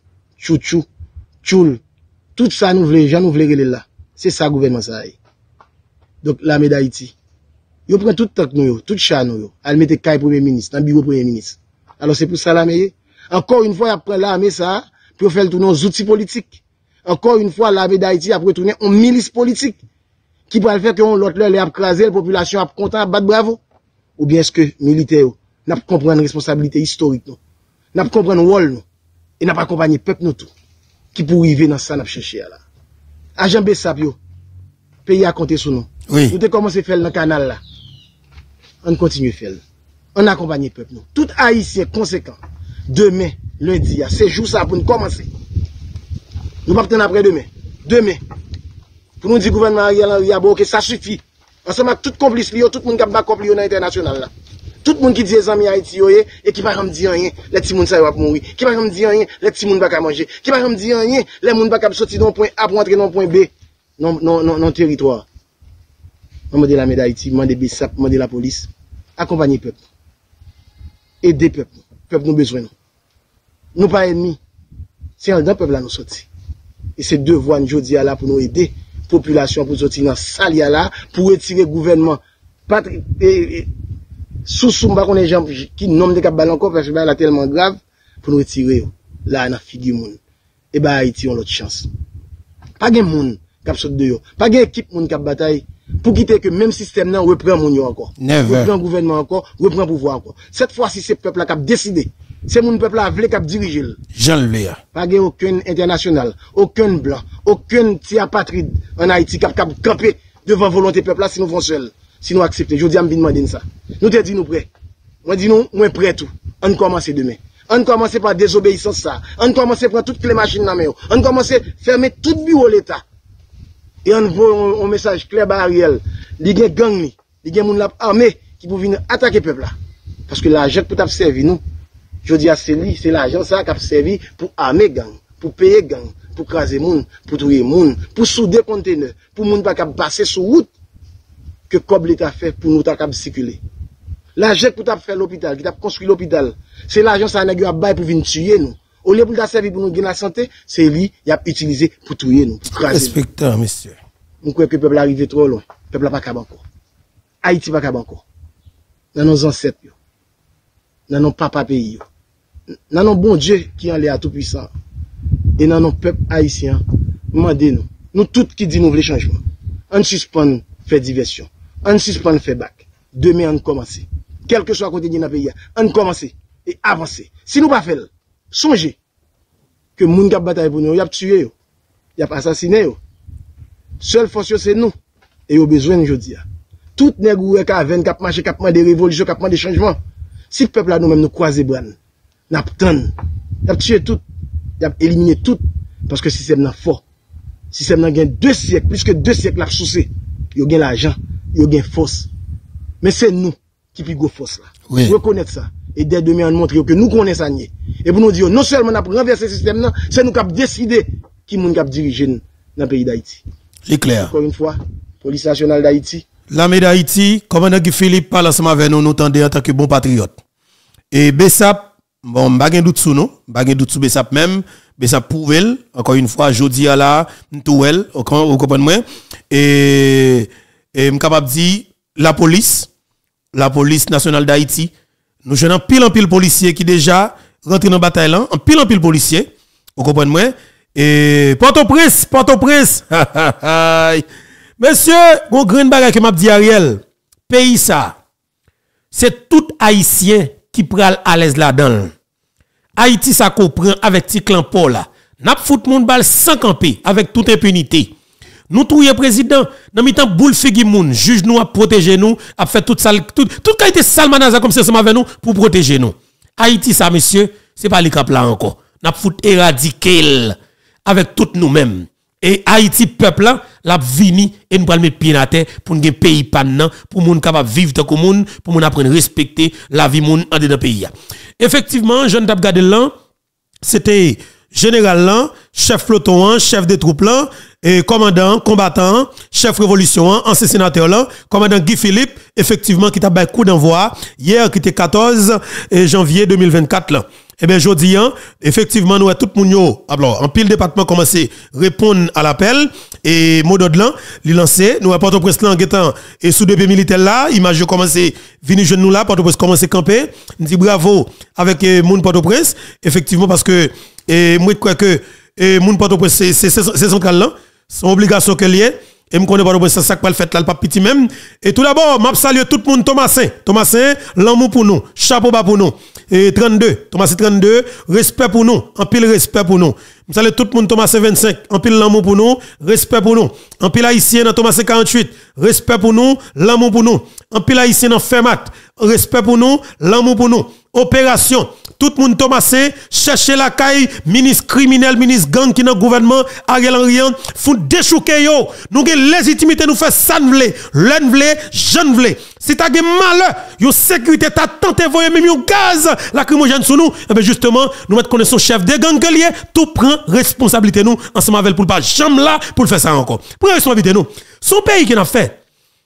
choul. Tout ça nous voulons, j'en nous voulons là. C'est ça gouvernement ça. Donc l'armée d'Haïti. Yo prend tout temps nous, tout chat nous, elle mette caille premier ministre, dans bureau premier ministre. Alors c'est pour ça l'armée. Encore une fois, après l'armée ça pour faire tourner aux outils politiques. Encore une fois, l'armée d'Haïti a retourné en milice politique qui peut faire que l'autre leur a crasé la population a content battre bravo. Ou bien est-ce que militaire n'a pas comprendre responsabilité historique nous. N'a pas comprendre rôle nous et n'a pas accompagner peuple nous tout qui pour arriver dans ça n'a chercher là. Agent Bessap yo pays à compter sur nous. Oui. Nous avons commencé à faire dans le canal là. On continue à faire. On accompagne le peuple nous. Tout haïtien conséquent demain lundi c'est jour ça pour nous commencer. Nous pas après demain. Demain pour nous dire gouvernement Ariel Henry que ça suffit. Ensemble avec tout complice li yo, tout le monde qui a back dans l'international là. Tout le monde qui dit les amis Haïti et qui va me dire rien, les petits monde ça va mourir. Qui va me dire rien, les petits monde pas manger. Qui va me dire rien, les monde pas sortir d'un point A pour entrer dans point B non territoire. Demande la médaille d'Haïti, demande Bessap, demande la police, accompagner peuple. Aider peuple. Peuple nous besoin nous. Nous pas ennemis. C'est un grand peuple là nous sortir. Et c'est devoir nous jodi là pour nous aider population pour sortir dans salia là pour retirer gouvernement sous bas qu'on est gens qui nomment de cap ballon encore parce que là tellement grave pour nous retirer là dans figure monde et bah Haïti on l'autre chance pas gen monde cap saute de yo pas gen équipe monde cap bataille pour quitter que même système là reprend moun yo encore reprend gouvernement encore reprend pouvoir encore cette fois-ci c'est peuple là qui a décidé c'est mon peuple là vle qui dirige Jean Léa pas gen aucun international aucun blanc aucun petit apatride en Haïti qui a camper devant volonté peuple là si nous vont seul si nous accepter je dis à me demander ça nous te dit nous prêt moi dis nous moins prêt tout on commence demain on commence par désobéissance ça on commence par toutes les machines dans main on commence fermer tout bureau l'état et on voit un message clair à Ariel li gen gang li gen moun la armé qui pour venir attaquer peuple là parce que l'argent pour t'a servi nous je dis à c'est l'argent ça qui a servi pour armer gang pour payer gang pour craser moun pour tuer moun pour souder conteneur pour moun pas passer sur route que comme l'État fait pour nous ta circuler L'argent pour t'a faire l'hôpital, qui t'a construit l'hôpital, c'est l'argent ça nèg yo a bail pour venir tuer nous. Au lieu pour t'a servir pour nous gagner la santé, c'est lui il a utilisé pour tuer nous. Respectant monsieur. Nous croyons que le peuple arrivé trop loin. Le peuple n'a pas capable encore. Haïti pas capable encore. Dans nos ancêtres, dans nos papa pays, dans nos bon Dieu qui en est à tout puissant, et dans nos peuples haïtiens, demandez-nous, nous tous qui disons nous voulons changement, on suspend faire diversion, on suspend faire bac. Demain on commence. Quel que soit côté de notre pays, on commence et avancer. Si nous pas faire, songez que moun k'ap bataille pour nous, y a tué, y a assassiné. Seule force c'est nous et au besoin aujourd'hui. Tout nèg ou ka ven k'ap marcher k'ap de révolution k'ap de changement. Si le peuple là nous-mêmes nous croiser bran, n'a tan, y a tué tout, y a éliminé tout parce que système nan fort. Système nan gagne 2 siècles, plus que 2 siècles la souci. Yo gagne l'argent, yo gagne force. Mais c'est nous qui pi go force là. Oui. Reconnaître ça et dès demain on montrer que nous connaissons ça nier. Et pour nous dire non seulement on a renverser ce système là, c'est nous qui avons décidé qui moun k'ap diriger dans le pays d'Haïti. C'est clair. Encore une fois, police nationale d'Haïti. L'armée d'Haïti, commandant Guy Philippe parle ensemble avec nous, nous tendez en tant que bon patriote. Et Bessap, bon, m'baguen doute sous nous, m'baguen doute sous Bessap même, Bessap prouvel, encore une fois, jodi à la, m'touel, vous comprenez moi? Et m'capable dire, la police nationale d'Haïti, nous jeunes en pile policiers qui déjà rentrent dans la bataille là, en pile policiers, vous comprenez moi? Et Port-au-Prince, monsieur, mon grand bagage que m'a dit Ariel, pays ça, c'est tout haïtien qui pral à l'aise là-dedans. Haïti ça comprend avec ti clan Paul là. N'a fout moun bal sans camper avec toute impunité. Nous touye président, dans mi temps boule figi moun, juge nous a protéger nous, a fait toute qualité salmanaza comme ça avec nous pour protéger nous. Haïti ça monsieur, c'est pas le cap là encore. N'a fout éradiquer avec tout nous-mêmes. Et Haïti peuple là, l'a vini et nous pral mettre pied à terre pour un pays pannan, pour moun capable vivre tant que moun, pour moun apprendre respecter la vie moun en dedans pays. Effectivement, jeune t'a regardé là, c'était général là, chef peloton, chef des troupes là, et commandant, combattant, chef révolution, ancien sénateur là, commandant Guy Philippe, effectivement qui t'a battu coup d'envoi hier qui était 14 janvier 2024 là. Eh bien, jodi, effectivement, nous, tout le monde, alors, en pile département commencé à répondre à l'appel, et mot d'ordre là, li lancé, nous, à Port-au-Prince là, et sous deux militaires là, image commencé, venir jeune nous là, Port-au-Prince commencé à camper, nous dit bravo avec moun Port-au-Prince, effectivement, parce que, moi, je crois que, moun Port-au-Prince, c'est central là, son obligation qu'elle y est, et me connais pas ça ça pas le fait là le pas petit même et tout d'abord m'a saluer tout le monde Thomasin l'amour pour nous chapeau bas pour nous et 32 Thomasin 32 respect pour nous en pile respect pour nous me saluer tout le monde Thomasin 25 en pile l'amour pour nous respect pour nous en pile haïtien dans Thomasin 48 respect pour nous l'amour pour nous en pile haïtien dans Fermat respect pour nous l'amour pour nous opération tout le monde Thomasin chercher la caille ministre criminel ministre gang qui dans gouvernement Ariel Henry font déchouquer yo nous gen légitimité nous faire ça vle l'en vle jeune vle si t'as gen malheur yo sécurité t'as tenté voyer même yo gaz lacrymogène sur nous et bien justement nous mettre connaissons chef de gang lié tout prend responsabilité nous ensemble avec pour pas jamais là pour faire ça encore pour responsabilité nous son pays qui n'a fait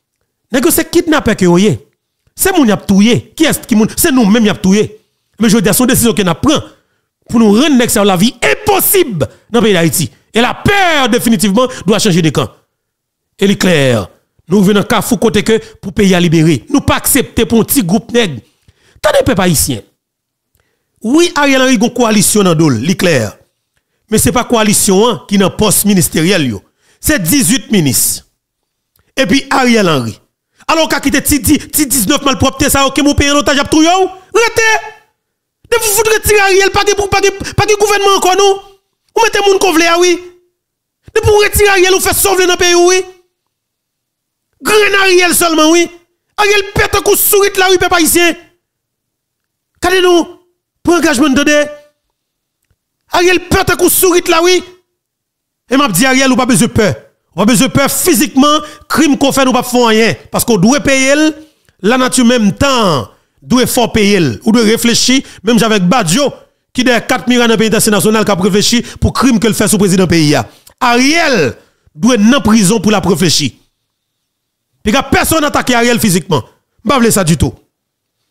nèg c'est kidnapper que yoyé c'est moun y a touyer qui est qui moun c'est nous même y a touyer mais je dis à son décision qu'on prend pour nous rendre la vie impossible dans le pays d'Haïti. Et la peur, définitivement, doit changer de camp. Et il est clair, nous venons à fou côté que pour pays à libérer. Nous pas accepter pour un petit groupe nègre. Tendez, peuple haïtien. Oui, Ariel Henry a une coalition dans le il est clair. Mais ce n'est pas coalition qui n'a poste ministériel. C'est 18 ministres. Et puis Ariel Henry. Alors qu'a quitté 19 malpropres, ça, ok, mon pays en otage à tout yo? Rete! De vous foutre retirer Ariel, pas de gouvernement encore nous. Vous mettez moun qu'on vle oui. De pour retirer Ariel, vous faites sauver dans le pays oui. Grand Ariel seulement oui. Ariel pète un coup sourit là oui, peuple haïtien. Regardez nous, pour engagement de Ariel pète un coup sourit là oui. Et m'a dit Ariel, ou pas besoin de peur. Ou pas besoin de peur physiquement, crime qu'on fait, nous pas faire rien. Parce qu'on doit payer la nature même temps. Doit fort payer ou doit réfléchir même avec Badjo qui derrière 4 milliards dans le pays international qui a réfléchi pour crime que le fait sous président pays Ariel doit en prison pour la réfléchir. Puis personne attaque Ariel physiquement. Pas ça du tout.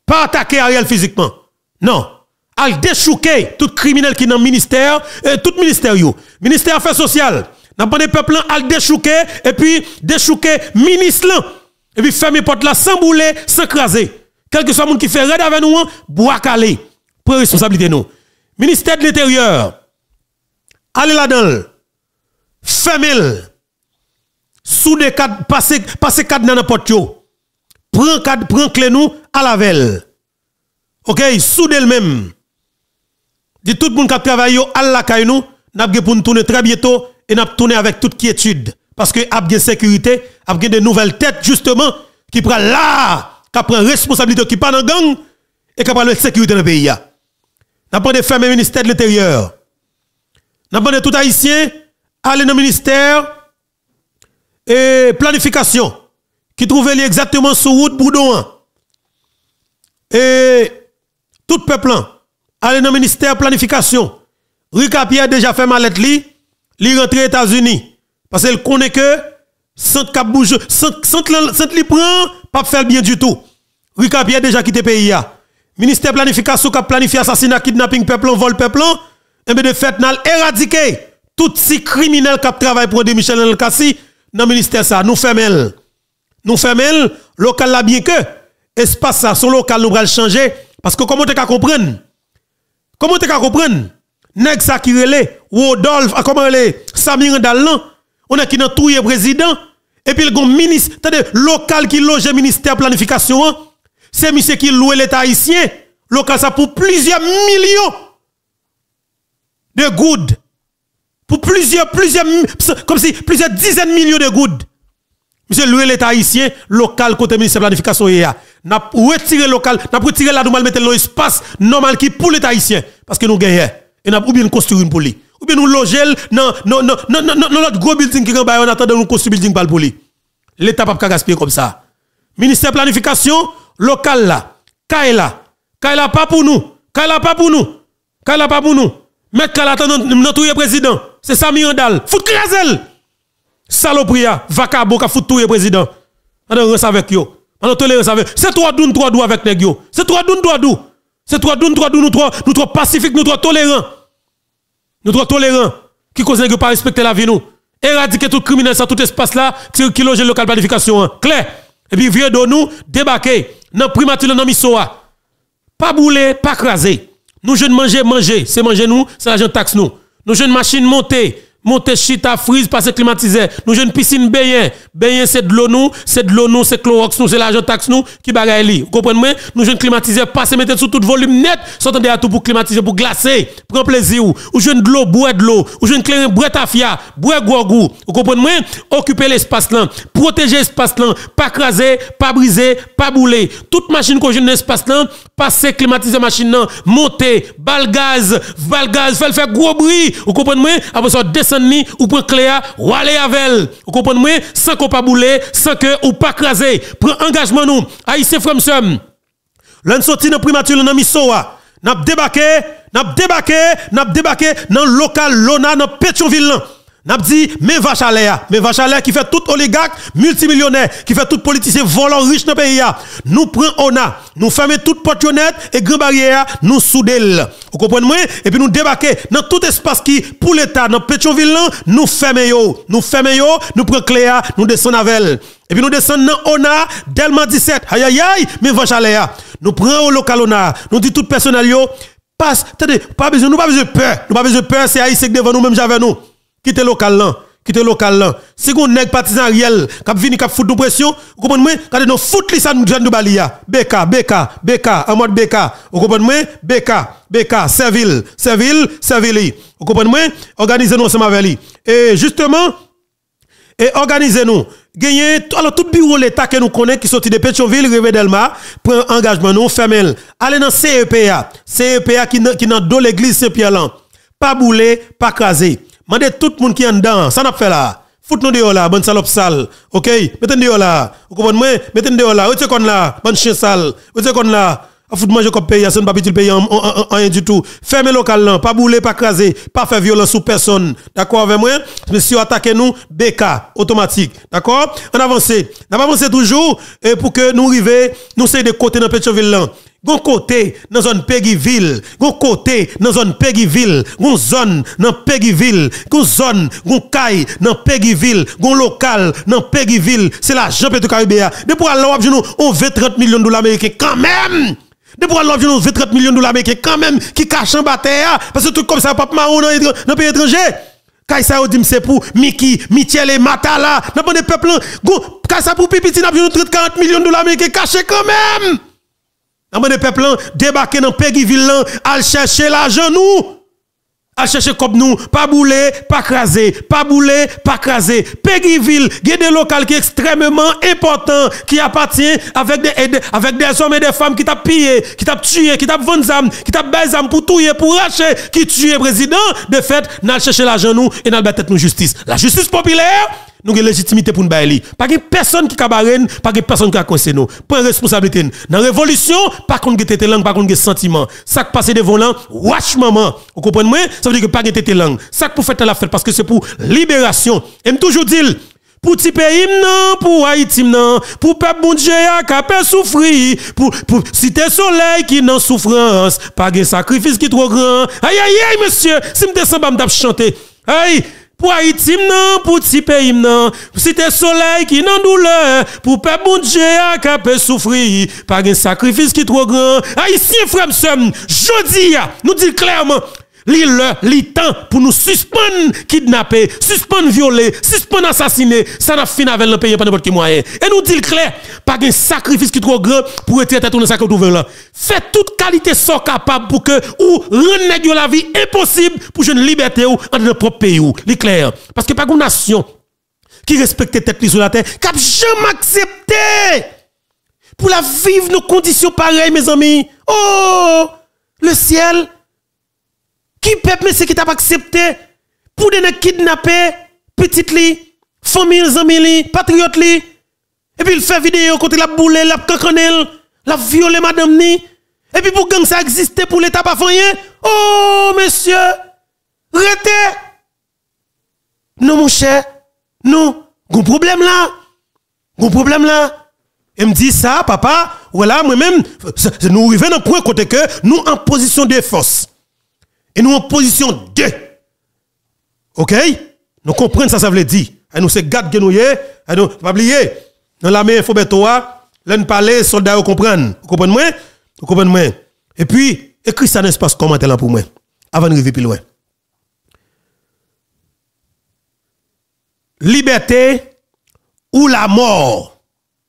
pas attaquer Ariel physiquement. Non. Al déchouquer tout criminel qui est dans le ministère, tout ministère yo. Ministère Affaires sociales. N'a pas des peuples al déchouquer et puis déchouquer ministre là. Et puis fermer porte là sans bouler, sans craser. Quel que soit le monde qui fait raid avec nous, bois calé. Prends responsabilité nous. Ministère de l'Intérieur. Allez là-dedans. Fermez. Sous des cadres, passez cadre dans n'importe yo. Prends clé nous à la velle. OK, soudez le même. Dit tout le monde qui travaille à la caille nous, n'a pour nous tourner très bientôt et n'a tourner avec toute quiétude parce que a bien sécurité, a bien de nouvelles têtes justement qui prend là, qui prend responsabilité qui pas dans gang et qui prend la sécurité dans le pays. N'a pas de fermer le ministère de l'Intérieur. N'a pas de tout haïtien aller dans le ministère et planification qui trouve exactement sur route Boudouan. Et tout peuple aller dans le ministère planification. Rika Pierre déjà fait mallette li rentre aux États-Unis parce qu'il connaît que centre cap bouge, centre li prend pas faire bien du tout. Rika Pierre déjà quitté pays a. Ministère planification qui planifie assassinat, kidnapping peuple, vol peuple, et bien de fait n'a éradiquer tout ces criminels qui travaillent pour de Michel Elkassi dans le ministère ça. Nous fermel. Nous fermel local là bien que espace ça son local nous va changer parce que comment tu ka comprendre? Comment tu ka comprendre? Nèg ça qui relé Rodolphe, comment relé Samir Dallan, on a qui dans touyer président et puis le gon ministre, c'est-à-dire local qui loge ministère planification, c'est monsieur qui loue l'état haïtien, local ça pour plusieurs millions de gouttes. Pour plusieurs comme si plusieurs dizaines de millions de gouttes. Monsieur loue l'état haïtien, local côté ministère planification n'a retiré local, n'a retiré là nous mal mettre l'espace normal qui pour l'état haïtien parce que nous gagnons et n'a ou bien construire une pour lui ou bien nous loger non notre gros building qui en bas on attend nous construire building pour lui. L'état pas gaspiller comme ça. Ministère planification local là, Kaila pas pour nous, Kaila pas pour nous. Mettre Kaila attend notre président, c'est Samir Andal. Fout crazel. Salopria, vacabo ka fout tout président. On reste avec yo. On tolérance avec. C'est trois doun avec nèg yo. C'est trois doun. C'est trois doun nous trois pacifiques, nous trois tolérants. Nous trois tolérants qui cause nèg pas respecter la vie nous. Éradiquer tout criminel ça tout espace là qui loge local planification clair. Et puis vieux de nous débarquer dans primature dans Missoa. Pas bouler, pas craser. Nous jeunes manger, c'est manger nous, c'est l'argent taxe nous. Nous jeunes machine monter chita frise passer climatisé. Nous jeunes piscine baigner c'est de l'eau nous, c'est Clorox nous, c'est l'argent taxe nous qui bagaille li. Vous comprenez? Nous jeunes climatiser passer mettre sous tout volume net, s'entendez à tout pour climatiser pour glacer, prendre plaisir ou jeunes de l'eau, boire de l'eau, ou jeunes clairin boire tafia, boire gogou. Vous comprenez? Occuper l'espace là, protéger l'espace là, pas craser, pas briser, pas bouler. Toute machine qu'on jeune dans l'espace là, passer climatiser machine là, monter, bal gaz, faire gros bruit. Vous comprenez? Après ça descendre ni ou prend cléa ou aller avec vous comprenez sans qu'on pas bouler sans que ou pas craser prend engagement nous haïtien frère somme l'on sorti dans primature dans Missoa n'a débarqué dans local Lona dans Pétionville n'a dit mais vache à l'air qui fait tout oligarque multimillionnaire qui fait tout politicien volant riche dans le pays nous prend ona nous fermer toute porte et grand barrière nous soudel vous comprenez et puis nous débarquer dans tout espace qui pour l'état dans Pétionville nous fermer yo nous prend Cléa nous descend avec et puis nous descend dans ona Delma 17 aïe mais vache à l'air nous prend au local ona nous dit tout personnel yo passe attendez pas besoin peur c'est haïtien devant nous même j'avais nous quittez local là si on nèg partisan Ariel qui vini qui fout de pression vous comprenez quand nous fout li ça nous de balia BK en mode BK vous comprenez BK Serville vous comprenez organisez-nous ensemble avec lui et justement et organisez-nous gagner alors tout bureau l'état que nous connaît qui sorti de Pétionville Rive Delma prend engagement nous fermel aller dans CEPA qui dans dos l'église Saint-Pierre là pas bouler pas craser. Mandez tout le monde qui est dedans, ça n'a pas fait là. Fout-nous dehors là, bonne salope sale. OK? Mettez-nous dehors là. Vous comprenez? Mettez-nous dehors là. Retirez qu'on là, bonne chien sale. Retirez qu'on là. A fout manger comme pays, ça ne pas petit pays rien du tout. Fermez local là, pas bouler, pas craser, pas faire violence sur personne. D'accord avec moi? Monsieur attaquez nous BK automatique. D'accord? On avance. On avance toujours pour que nous arrivions, nous c'est de côté dans Pétionville là. gon côté dans zone Péguiville, gon côté dans zone Péguiville, gon zone dans Péguiville, gon zone, gon caille dans Péguiville, gon local dans Péguiville, c'est la Jean Petro-Caribéa. Depuis alors on veut 30 millions de dollars américains quand même. Depuis alors on veut 30 millions de dollars américains quand même qui cache en bataille parce que tout comme ça pas marron dans pays étranger. Kaisa dit c'est pour Miki, Michel et Matala, n'a pas de peuple go Kaisa pour Pipiti n'a besoin de 30-40 millions de dollars américains cachés quand même. N'a pas de peuple débarquer dans Péguiville al chercher l'argent nous. À chercher comme nous, pas bouler, pas craser, pas bouler, pas craser. Péguiville, il y a des locaux qui sont extrêmement importants, qui appartiennent avec des hommes et des femmes qui t'ont pillé, qui t'ont tué, qui t'ont vendu âmes, qui t'ont baisé âmes pour tuer, pour racher, qui tuent le président. De fait, nous allons chercher l'argent nous et nous allons battre nous justice. La justice populaire, nous avons légitimité pour nous bailler. Pas de personne qui cabarène, pas de personne qui a coincé nous. Point responsabilité. Dans la révolution, pas contre tête langue, pas contre sentiment. Ça qui passe devant là, watch maman. Vous comprenez moi? Ça veut dire que pas de tête langue. Ça pour faire la fête parce que c'est pour libération. Et me toujours dire pour petit pays non, pour Haïti non, pour peuple bon Dieu qui a souffrir, pour cité soleil qui dans souffrance, pas de sacrifice qui trop grand. Aïe aïe aïe monsieur, si me descend pas me chanter. Aïe pour Haïti non, pour petit pays non, cité soleil qui dans douleur, pour peuple bon Dieu qui a souffrir, pas de sacrifice qui trop grand. Haïtien frère somme, jodi nous dit clairement li temps pour nous suspendre kidnapper, suspendre violer, suspendre assassiner, ça n'a fini avec le pays pas n'importe quel moyen. Et nous dit clair, pas de sacrifice qui trop grand pour retirer tout ça que vous là. Faites toute qualité soit capable pour que ou rendre la vie impossible pour une liberté ou dans notre propre pays ou. Li clair parce que pas une nation qui respecte tête sur la terre, qui jamais accepté pour la vivre nos conditions pareilles mes amis. Oh, le ciel qui peuple mais c'est qui t'a pas accepté pour des kidnapper petite li, famille amis li, patriote li et puis il fait vidéo côté la boule, la cancanel, la violer madame ni et puis pour gang ça exister pour l'état pas rien. Oh monsieur, arrêtez. Non mon cher, non, gon problème là. Gon problème là. Et me dit ça papa, voilà moi-même nous arrivons dans point côté que nous en position de force. Et nous en position 2. OK? Nous comprenons ça veut dire. Et nous c'est garde que nous y est, et nous pas oublier. Dans la main Fobertoa, l'un parler soldat vous comprendre. Vous comprenez moi? Vous comprenez moi? Et puis écris ça dans espace commentaire là pour moi avant de arriver plus loin. Liberté ou la mort.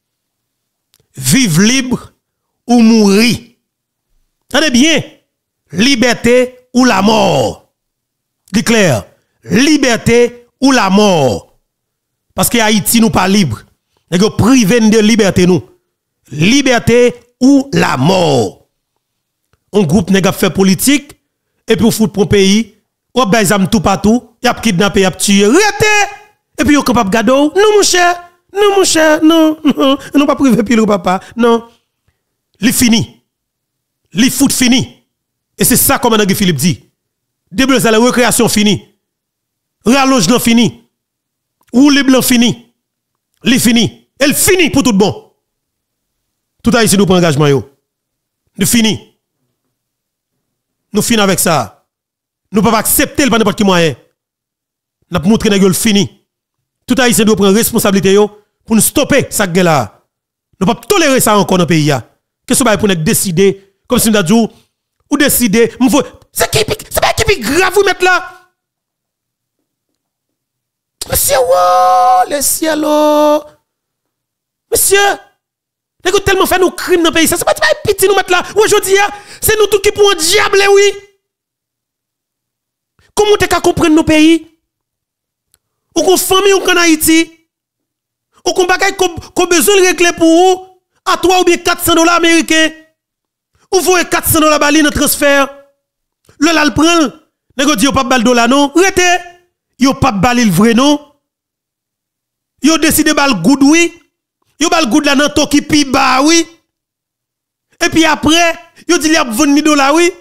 Vive libre ou mourir. Tenez bien. Liberté ou la mort. Dis clair. Liberté ou la mort. Parce que Haïti nous pas libre. Nous privé de liberté nous. Liberté ou la mort. Un groupe n'a fait politique et puis on fout pour un pays, ou ben tout partout, y a kidnappé, y a tué, arrêtez. Et puis on capable garder. Non mon cher, non pas privé pile papa. Non. Li fini. Li foot fini. Et c'est ça comme André Philippe dit. Début la récréation fini. Rallongement fini. Ou les blancs fini. Li fini. Elle fini pour tout bon. Tout Haïti nous prend engagement yo. Nous fini. Nous finissons avec ça. Nous ne pouvons pas accepter le n'importe quel moyen. Nous pouvons montrer que nous fini. Tout Haïtien doit prendre responsabilité yo pour nous stopper ça là. Nous ne pouvons pas tolérer ça encore dans le pays. Qu'est-ce que pour nous décider comme si nous avons ou décider, c'est pas qui grave vous mettre là. Monsieur, oh, le ciel, oh. Monsieur, nous avons tellement fait nos crimes dans le pays, ça c'est pas petit nous mettre là. Aujourd'hui, c'est nous tous qui pour un diable, oui. Comment tu as compris nos pays? Ou qu'on famille ou qu'on Haïti? Ou qu'on bagaille qu'on besoin de régler pour vous à 3 ou bien $400 américains? Ou vous $400 bali dans transfert. Le la le prend. Nego dit yo pas bal dollar non. Rete. Yo pas bali le vrai non. Yo décide bal good oui. Yo bal good là nan to ki pi ba oui. Et puis après, yo dit li a vendre $, oui.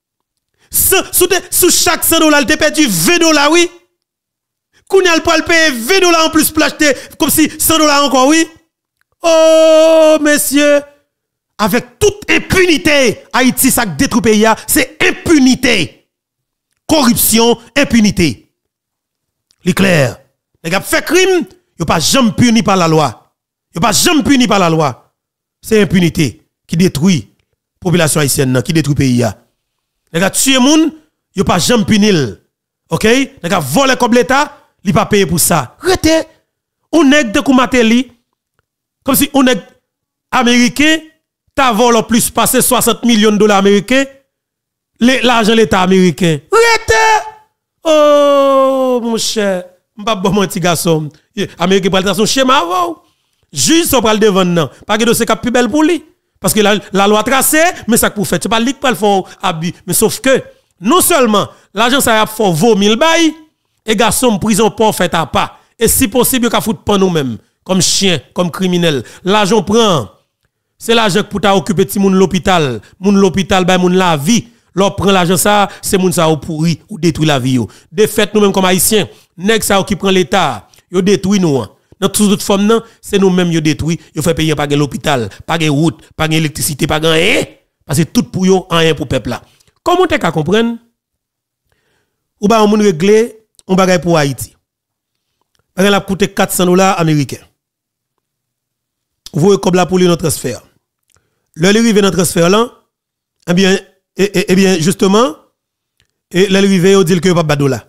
Sous chaque $100, il te perdu $20, oui. Kounya le pral payer $20 en plus pour l'acheter comme si $100 encore oui. Oh monsieur. avec toute impunité. Haïti, ça détruit pays, c'est impunité. Corruption, impunité. C'est clair. Les gars fait crime, ils pas jamais puni par la loi. Ils pas jamais puni par la loi. C'est impunité qui détruit la population haïtienne, qui détruit le pays. Les gars tuer moun, ils pas jamais puni. OK? Les gars voler comme l'État, ils pas payer pour ça. Rete, on nèg de koumateli, comme si on nèg américain, ta volé plus passé 60 millions de dollars américains, l'argent l'État américain. Rete! Oh, mon cher, m'pa bon mon petit garçon. Américain pral son schéma avant. Juge so pral devant nan. Pas que dossier cap plus belle pour lui. Parce que la loi tracée, mais ça pour faire. C'est pas lui qui pral faire abus, mais sauf que non seulement l'argent ça a fait vaut 1000 bail et garçon prison pour fait à pas. Et si possible ka fout pas nous même comme chien, comme criminel. L'argent prend. C'est l'argent pour ta occuper ti moun l'hôpital bay moun la vie. L'on prend l'argent ça, c'est moun ça ou pourri ou détruit la vie yo. De fait nous même comme haïtiens, nèg ça qui prend l'état, yo détruit nous. Dans toute forme non, c'est nous même yo détruit, yo fait payer pas l'hôpital, pas de route, pas d'électricité, pas rien parce que tout pour yo rien pour peuple là. Comment t'es qu'à comprendre? Ou ba on moun régler on bagay pour Haïti. Bagay la coûté $400 américains. Vous voyez comme là pour lui notre transfert. Le arrivé dans transfert là, eh bien justement et l'arrivée on dit que pas $.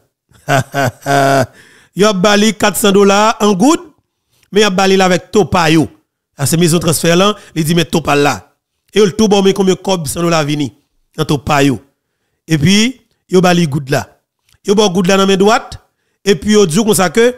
Yo bali $400 en good mais y a bali avec topayo. À ces maisons transfert là, il dit mais topal là. Et le tout bon mais combien cob $100 vini dans topayo. Et puis yo bali good là. Yo bon good là dans main droite et puis yo dit comme ça que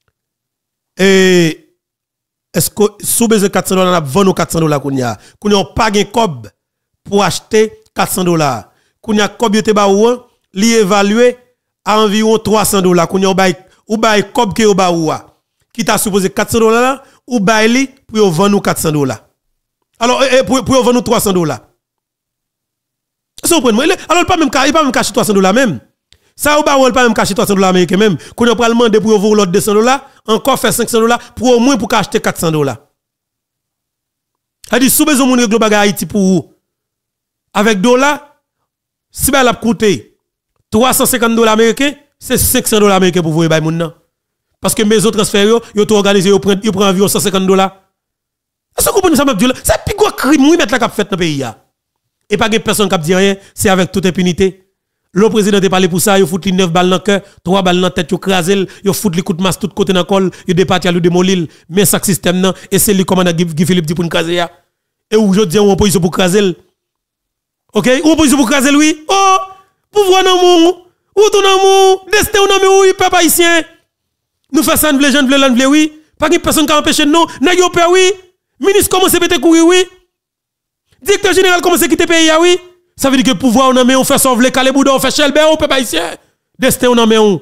est-ce que sous besoin $400 on a vendu $400 qu'on pas gain cob pour acheter $400. Kounya kob yote ba ou li évalué à environ $300. Kounya ou bay kob ke ou ba ou qui t'a supposé $400 ou bay li pour vendre $400. Alors pour vendre $300. Ça vous comprenez? Alors il pas même cacher $300 même. Ça ou ba ou pas même cacher $300 américain même. Kounya pral demander pour vendre l'autre $200 encore faire $500 pour au moins pour acheter $400. A dit sous besoin moun règle bagay Haïti pour ou avec $, si ben la coûté $350 américains, c'est $500 américains pour vous bay moun nan. Parce que mes autres transferts yo tout organisé yo prend environ $150. Est-ce que vous comprenez ça m'a dit c'est plus gros crime oui mettre la cap fait dans pays ya. Et pas de personne qui dit rien, c'est avec toute impunité. Le président a parlé pour ça, il fout 9 balles dans le cœur, 3 balles dans la tête, il crase, il fout les coups de masse tout côté dans le col, il départit à le démolir, mais ça système nan et c'est lui commandant Guy Philippe dit pour nous craser ya. Et aujourd'hui on opposition pour craser. OK, ou opposition pour craser lui. Oh, pouvoir nan mou, ou tout nan mou, destin nan mou, oui, peuple haïtien. Nous faisons ça, nous voulons, oui. Pas de personne qui empêche nous, n'a yo peur, oui. Ministre commence à péter courir, oui. Directeur général commence à quitter pays, oui. Ça veut dire que pouvoir nan on fait sauver les calébouda, on fait chelbe, on peuple haïtien. Destin nan on.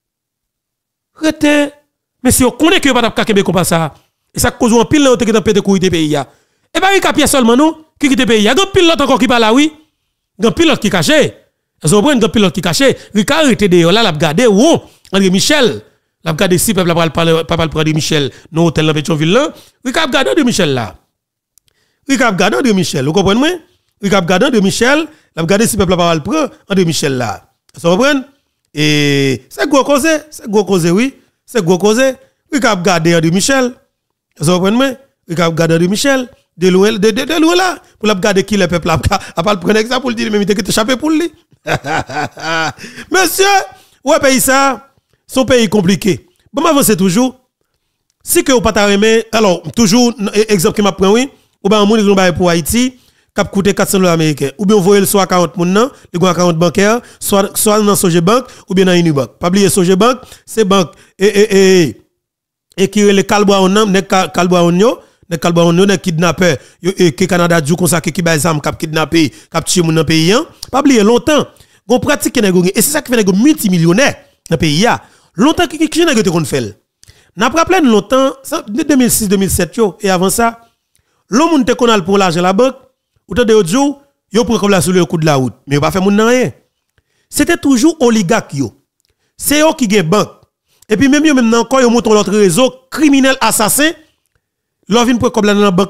Rete, mais si on connaît que pas de kakebe comme ça, et ça cause un pile là qui t'a péter courir pays. Et pas un pièce seulement nous qui quitte pays. Il y a un pilote encore qui parle là oui. Un pilote qui caché. Ils ont pris un pilote qui caché. Ricard était dehors là, l'a regardé où André Michel. L'a regardé si peuple pas parler de Michel dans hôtel dans Pétionville là. Ricard regardé de Michel là. Ricard regardé de Michel, vous comprenez moi? Ricard regardé de Michel, l'a regardé si peuple pas prendre André Michel là. Vous comprenez? Et c'est gros cause, oui. C'est gros cause. Ricard regardé de Michel. Vous comprenez moi? Ricard regardé de Michel. De loin là pour la regarder qui le peuple a pas le prendre exemple pour dire même il te échappé pour lui. Monsieur, ouais pays ça, son pays compliqué. Bon avancer toujours. Si que ou pas remet, alors toujours exemple qui m'a prend oui, ou ben moun bail pour Haïti, cap coûter $400 américains ou bien voyer soit 40 moun nan, les 40 bancaires, soit dans Sogebank ou bien dans Unibank. Pas oublier Sogebank, c'est banque et qui le Calboa on nan, Calboa on yo. Les Calboa on kidnappeur que Canada dit comme ça qui ba zam cap kidnapper cap tuer moun dans pays pas oublier longtemps gon pratique et c'est ça qui fait nèg multimillionnaire dans pays a longtemps qui nèg te kon fait n'a rappelé longtemps 2006 2007 yo et avant ça l'homme te konal pour l'argent la banque ou te de jour yo prend comme la sur le coup de la route mais pas fait moun nan rien c'était toujours oligarque yo c'est eux qui gen banque et puis même yo maintenant encore yo montent l'autre réseau criminel assassin. L'on vient pour comme dans la banque là,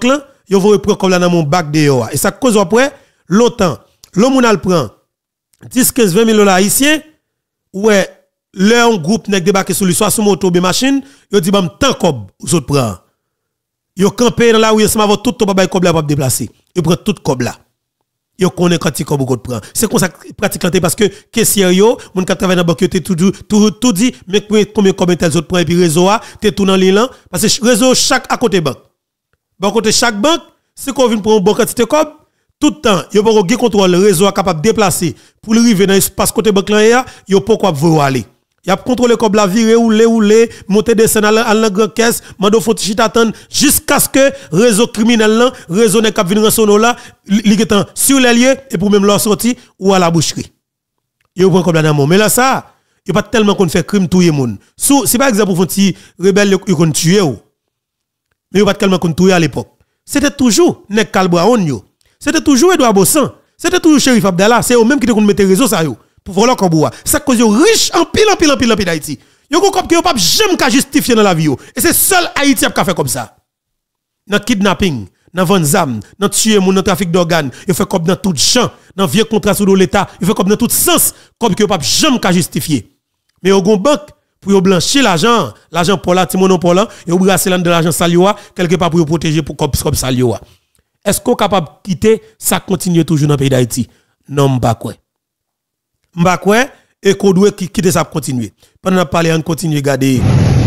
yo vous reprendre comme là dans mon bac de yo. Et ça cause après longtemps l'homme on prend 10 15 20 000 dollars haïtiens ouais leur groupe nèg débarquer sur lui soit sur moto ou machine yo dit bam tant cob vous autres prend yo campé dans la rue ensemble avec tout ton babay cob là pas déplacer yo prend tout cob là yo connaît quand il cob prend c'est comme ça pratique parce que caissier yo moun ka travaille dans banque tout dit mais combien combien tel autres prend et puis réseau a t'es tout dans l'île parce que réseau chaque à côté banque bon côté chaque banque si qu'on vient pour une bonne quantité cob tout le temps yo pas contrôle le réseau capable déplacer pour arriver dans espace côté banque là yo pas quoi voir aller y a contrôler comme la virer ou monter descendre à la grande caisse mando faut chita attendre jusqu'à ce que réseau criminel là réseau n'est cap venir en sono là li getan sur les lieux et pour même leur sortir ou à la boucherie yo prend comme là mais là ça yo pas tellement qu'on fait crime touyer monde si par exemple font ti rebelle yo kon tuer ou mais yo pas tellement qu'on touyer à l'époque c'était toujours nek Calbraon yo c'était toujours Edouard Bossan c'était toujours Chérif Abdallah c'est eux même qui te kon mettre réseau ça yo pour voler comme bois ça cause yo riche en pile d'Haïti yo ko comme que yo pas jamais ka justifier dans la vie yo et c'est seul Haïti qui a fait comme ça dans kidnapping dans vente zam dans tuer moun dans trafic d'organes yo fait comme dans tout champ dans vieux contrat sous l'état yo fait comme dans tout sens comme que yo pas jamais ka justifier mais yo gon banque pour yo blanchir l'argent pour la ti monopole là yo brasser de l'argent salioa quelque part pour yo protéger pour comme salioa est-ce qu'on capable quitter ça continue toujours dans le pays d'Haïti non pas quoi Mbakwe et qu'on doit quitter ça pour continuer. Pendant qu'on parle, on continue à garder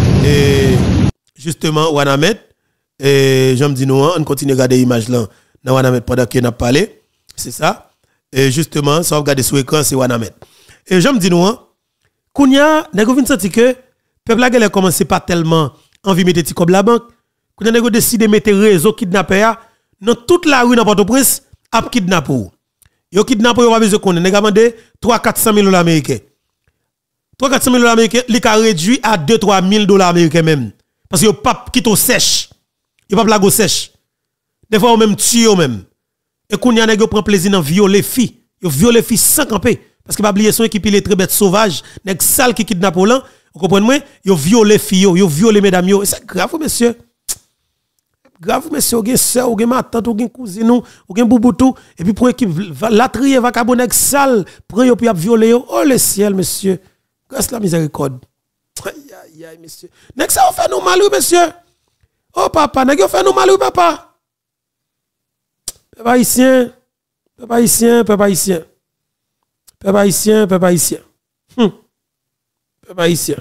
justement Wanamet. Et j'aime dire nous, on continue à garder l'image là dans Wanamet pendant qu'on a parlé. C'est ça. Et justement, ça va regarder sur l'écran, c'est Wanamet. Et j'aime dire nous, Kounya, nous avons senti que le peuple a commencé pas tellement envie de mettre comme la banque. Kounya a décidé de mettre réseau kidnappé dans toute la rue dans Port-au-Prince à kidnapper. Yo kidnappé yo pas besoin qu'on nèg demandé 300-400 000 $ américains. 300-400 000 $ américains, li ka réduit à 2-3 000 $ américains même parce que yo pas quitte sèche. Yo pas blago sèche. Des fois on même tue yo même. Et qu'on y a nèg yo prend plaisir dans violer filles. Yo violer filles sans camper parce que pas oublier son équipe il est très bête sauvage, nèg sale qui kidnappe là, vous comprenez moi? Yo violer filles yo violer mesdames yo, c'est grave monsieur. Grave monsieur ou gen sœur ou gen ma tante ou gen cousine ou gen bouboutou et puis pour équipe la trier vagabond sale prend yo puis a violer yo oh le ciel monsieur grâce la miséricorde aïe aïe monsieur nek ça fait nous mal monsieur oh papa nek yo fait nous mal papa peuple haïtien peuple haïtien peuple haïtien peuple haïtien peuple haïtien peuple haïtien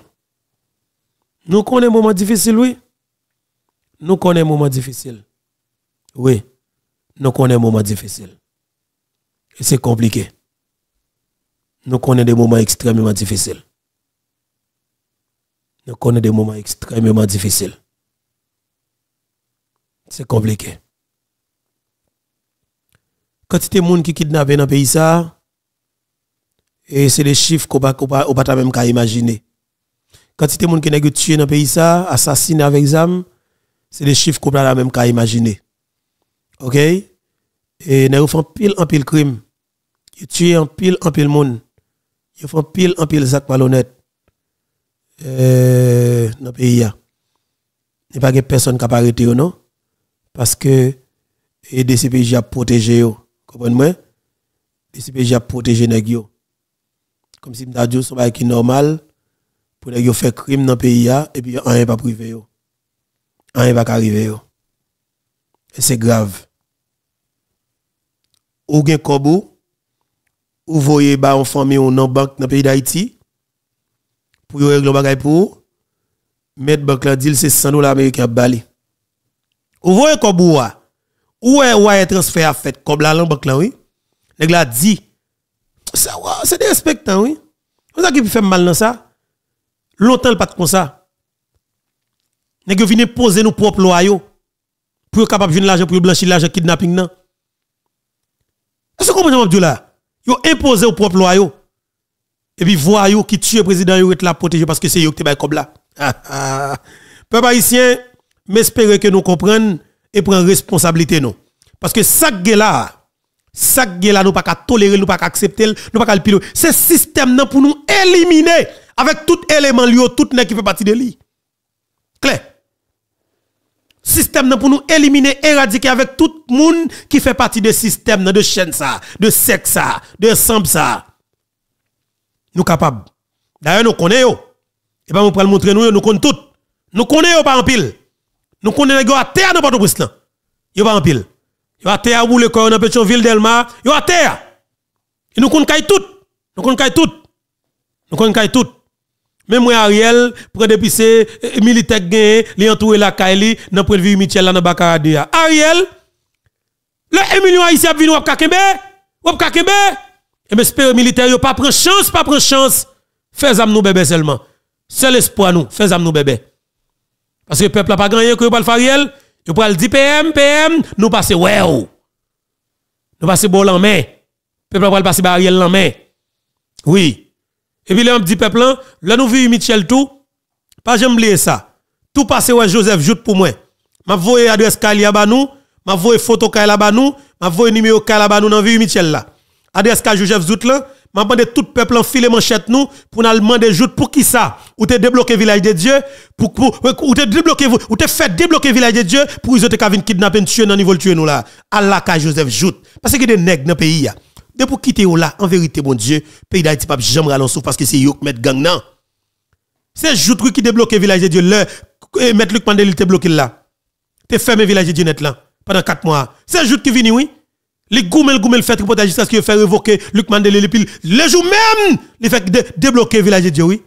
nous connaissons un moment difficile oui. Nous connaissons un moment difficile. Oui, nous connaissons un moment difficile. Et c'est compliqué. Nous connaissons des moments extrêmement difficiles. Nous connaissons des moments extrêmement difficiles. C'est compliqué. Quand il y a des gens qui kidnappent dans le pays, ça, et c'est des chiffres qu'on ne peut pas même imaginer. Quand il y a des gens qui ont tué dans le pays, ça, assassiné avec zam, c'est des chiffres qu'on peut même qu'à imaginer. OK? Et nous font pile en pile crime. Ils tuent en pile monde. Ils font pile en pile sac malhonnête. Dans le pays. Il n'y a pas de personne qui a arrêté, non? Parce que les DCPJ a protégé. Comprenez-moi? Les DCPJ a protégé les gens. Comme si nous dit c'est qui normal pour les gens faire crime dans le pays et puis rien pas privé. Rien va arriver yo. Et c'est grave. Ou gen kobo ou voyez ba en famille ou dans banque dans pays d'Haïti pour yo régler bagay pour mettre banque la deal c'est 100 $ américains bali. Ou voyez kobo ou est transfert à fait comme la banque là oui. Nèg la dit ça c'est des respectants oui. On ça qui fait mal dans ça. Longtemps pas comme ça. Nèg yo vinn poser nous propre loi yo pour capable joindre l'argent pour blanchir l'argent kidnapping nan. Est-ce que comment dit là? Yo imposer au propre loi yo. Et puis voir yo qui tue président yo être là protéger parce que c'est yo qui te bay comme là. Peuple haïtien, m'espérer que nous comprenions et prendre responsabilité non. Parce que ça là nous pas tolérer, nous pas accepter, nous pas le piloter. C'est système nan pour nous éliminer avec tout élément lié tout nèg qui fait partie de lui. Clair. Système pour nous éliminer, éradiquer avec tout le monde qui fait partie de système, de chaîne ça, de sexe ça, de ensemble ça. Nous capables. D'ailleurs, nous connaissons. Et pas nous pour le montrer nous connaissons tout. Nous connaissons pas en pile. Nous connaissons les à terre dans Port-au-Prince là. Yo pas en pile. Yo à terre boule corps dans Pétionville Delma, yo à terre. Et nous connaissons tout. Nous connaissons tout. Nous connaissons tout. Même moi Ariel pour dépisser militaire gagné, li entourer la Kaili dans prélevé Michel là dans Bakaradea. Ariel le 1 million haïtien vinn ou kakembe? Ou kakembe? Et m'espère militaire yo pas prend chance. Fais zam nous bébé seulement. Seul espoir nous, fais zam nous bébé. Parce que le peuple a pas gagné que pas Ariel, yo pral di PM, nous passer ouais. Nous passer bon en main. Peuple va passer Ariel en main. Oui. Et puis, là, on dit peuple, là, nous vivons Michel tout. Pas j'aime oublier ça. Tout passe, ouais, Joseph, joute pour moi. M'a voyé adresse Kali à Banou, m'a voyé photo Kali à Banou, m'a voyé numéro Kali à Banou dans vie Michel là. Adresse Kali Joseph joute là, m'a demandé tout peuple en filer manchette nous, pour nous demander joute pour qui ça? Ou te débloquer village de Dieu, ou te débloquer, ou te fait débloquer village de Dieu, pour ils ont te kidnapper, tuer dans niveau tuer nous là. Allah Kali Joseph joute. Parce que des nègres dans le pays. De pour quitter là, en vérité, bon Dieu, pays d'Haïti pas jamais ralent parce que c'est eux qui mettent gang nan. C'est juste qui débloque le village de Dieu là, mettre Luc Mandel te bloqué là. Te fermé village de Dieu net là pendant 4 mois. C'est juste qui vini oui. Les goumel fait reportage jusqu'à ce qu'il fait révoquer Luc Mandel et puis le jour même, il fait débloquer village de Dieu oui.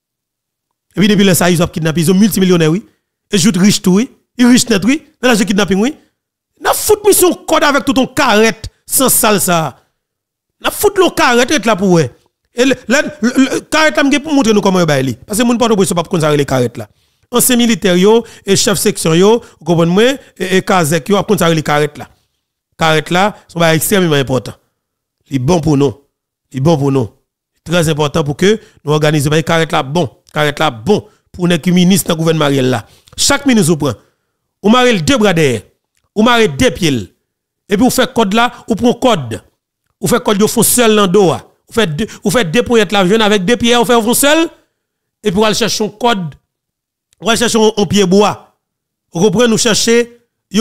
Et puis depuis là ça ils ont kidnappé, ils ont multimillionnaires oui. Et juste riche tout oui. Ils riche net oui. Dans la kidnapping oui. N'a fout mission code avec tout ton carrette sans sale ça. N'a fout le carrette là pour ouais. Et le carrette là pour montrer nous comment on va parce que mon porte pour pas comme les carrettes là. Ancien militaire yo et chef section yo, vous comprenez moi et Kazek yo comme ça les carrettes là. Carrette là sont extrêmement important. Il bon pour nous. Il bon pour nous. Très important pour que nous organisions les carrette là bon pour les ministres dans gouvernement Mariel là. Chaque ministre vous prend. Ou marre deux bras derrière, ou marre deux pieds. Et puis vous fait code là, ou prend code. Ou fait code, vous font seul dans dos. Vous faites deux poignettes la jeune avec deux pieds, vous faites seul. Et puis vous allez chercher un code. Vous allez chercher un pied bois. Vous comprenez, nous chercher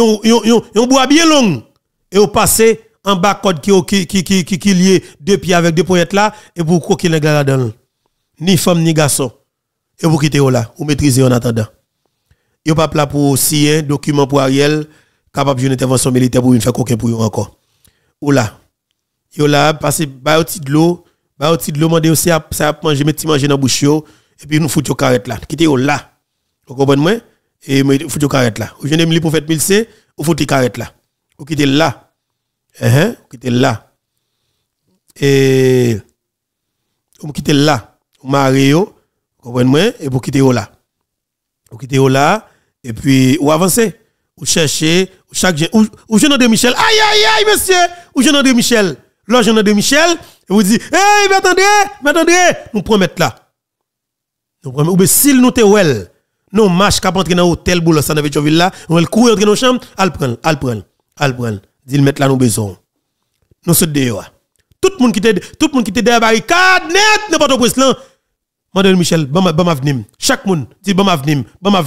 un bois bien long. Et vous passez en bas code qui lié deux pieds avec deux poignettes là. Et vous croquez les gars là-dedans. Ni femme ni garçon. Et vous quittez là. Vous maîtrisez en attendant. Vous pas là pour signer un document pour Ariel, capable d'une intervention militaire pour une faire coquin pour vous encore. Ou là. Yo là passer ba au de l'eau mandé aussi ça manger mettre manger dans bouche yo et puis nous fout yo carrette là quitter yo là vous comprenez moi et fout yo carrette là ou venez me li pour faire milse ou fout carrette là ou quitter là quitter là et ou quitter là ou maré yo comprenez moi et pour quitter yo là ou quitter yo là et puis ou avancer ou chercher ou chaque ou jeune de Michel aïe monsieur ou jeune de Michel l'agent de Michel, et vous dites, hey, mais attendez, nous promettons là. Nous promettons, ou bien s'il nous te well, nous marche cap entrer dans hôtel boulot ça dans Pétionville là, on va courir entrer dans chambre, al prendre. Dit mettre là nous besoin. Nous se dehors. Tout le monde qui était derrière barricade net n'importe où là. Madame Michel, bon avenir. Chaque monde dit bon avenir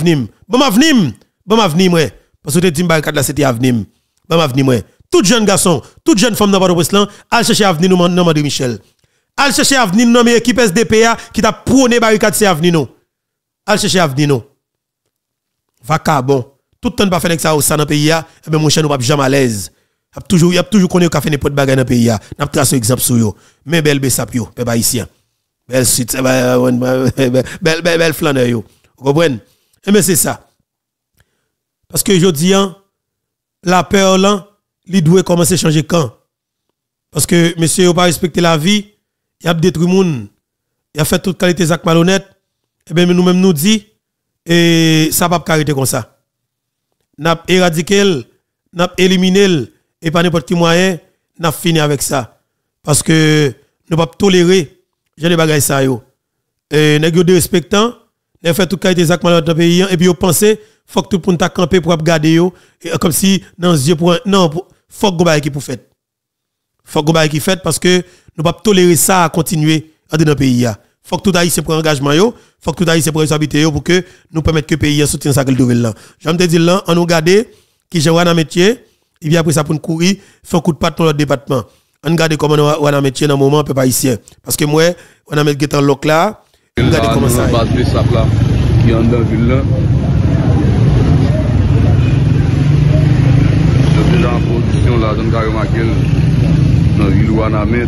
moi. Parce que tu dis barricade là c'était avenir. Bon avenir moi. Tout jeune garçon, toute jeune femme dans Port-au-Prince là, al chercher avenir nous nom de Michel. Al chercher avenir nous équipe SDPA qui t'a prôné barricade c'est avenir nous. Al chercher avenir nous. Vacabon. Tout le temps pas faire ça au ça dans pays a, et ben mon cher nous pas jamais à l'aise. Y a toujours connu qu'a fait n'importe bagarre dans pays a. N'a tracer exemple sur yo. Mais belle besap yo, peuple haïtien. Belle suite, belle flaneur yo. Vous comprenez? Et mais c'est ça. Parce que je dis la peur là il doit commencer à changer quand. Parce que monsieur n'a pas respecté la vie, il a détruit le monde, il a fait toute qualité d'acte malhonnête, et bien nous-mêmes nous dit, et ça va pas arrêter comme ça. N'a éradiqué, n'a éliminé, et pas n'importe quel moyen, n'a fini avec ça. Parce que nous ne pouvons pas tolérer, j'ai des bagages ça yo. Et nous de respectant, nous fait toute qualité d'acte malhonnête dans le pays, et puis vous pensez, faut que tout le monde t'a campé pour garder yo, comme si dans les yeux pour non, faut que qui pour fait. Faut que qui fait parce que nous pas tolérer ça à continuer dans le pays. faut que tout haïtien prenne engagement yo, faut que tout haïtien prenne responsabilité yo pour que nous permettre que le pays soutienne ça qu'il doit là. J'aime te dire là, on nous garder qui j'ai un métier, et puis après ça pour nous courir, faire un coup de patte dans notre département. On regarde comment on a métier dans le moment peuple haïtien parce que moi on a mettre en loc là, on regarde comment ça. Base de sap là, qui est dans ville là. Je déjà en position là, dans carrément dans ville où on a mis.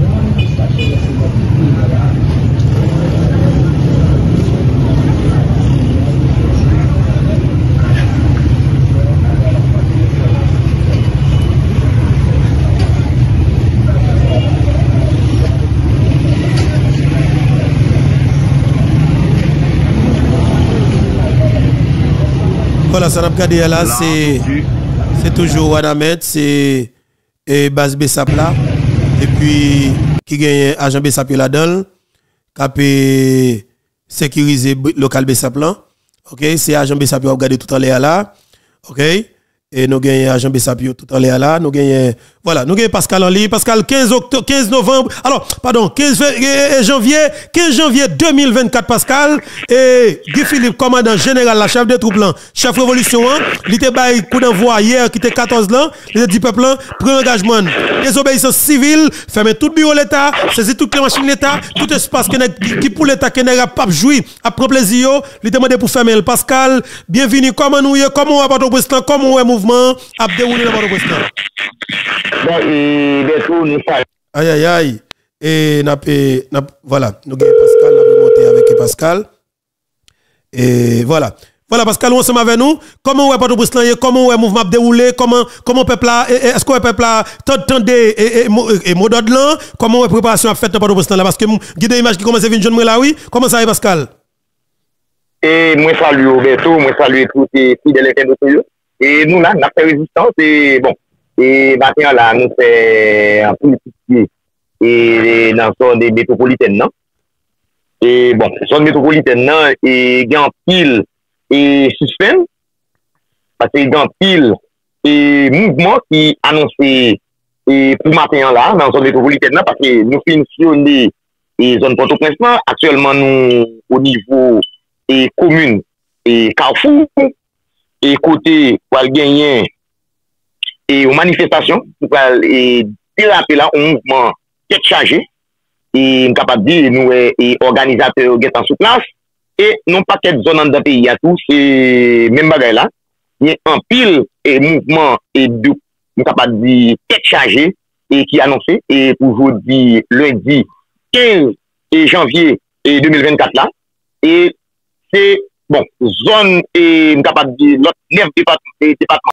Voilà, ça n'a pas regardé là, c'est toujours Wanamet, c'est base Bessap là, et puis qui gagne agent Bessap là-dedans, qui peut sécuriser local Bessap là, ok, c'est agent Bessap qui a regardé tout en l'air là, ok, et nous gagnons agent Bessap tout en l'air là, nous gagnons, voilà, nous gagnons Pascal en ligne, Pascal 15 novembre, alors, pardon, 15 janvier 2024 Pascal, et Guy Philippe, commandant général, la chef des troupes là, chef révolution, il était bail coup d'envoi hier, qui était 14 là, il a dit peuple là, prend engagement, désobéissance civile, fermer tout bureau l'État, saisir toutes les machines de l'État, tout espace qui pour l'État qui n'a pas joué, à prendre plaisir, il demandé pour fermer. Pascal, bienvenue, comment nous y comment on va pas président, comment on est mouvement, à dérouler le président. Aïe aïe aïe. Et voilà, nous gagnons Pascal, nous avons monté avec Pascal. Et voilà. Voilà Pascal, on ensemble avec nous. Comment on est pas président, comment on est mouvement déroulé, comment peuple là, est-ce que peuple là t'entendez et mot d'ordre là, comment est préparation à faire dans le président là parce que guide image qui commence à venir jeune là oui, comment ça est Pascal? Et moi salue Roberto, moi salue tous les fidèles internautes. Et nous là, nous fait résistance et bon. Et maintenant là, nous fait un politique et dans zone des métropolitaines non. Et bon, zone métropolitaine non et gagne pile et suspend parce que gagne pile et mouvement qui annoncé et pour matin là dans zone métropolitaine là parce que nous finissons et zone Port-au-Prince actuellement nous au niveau et commune et Carrefour et côté pour gagner et aux manifestations pour déraper là un mouvement tête chargée et capable de dire nous et organisateurs qui sont sur place et non pas qu'être zone dans le pays il y a tout c'est même bagaille là il y a un pile et mouvement et de capable de dire tête chargée et qui annoncé et pour aujourd'hui lundi 15 janvier 2024 là et c'est bon zone et capable de dire l'autre 9 départements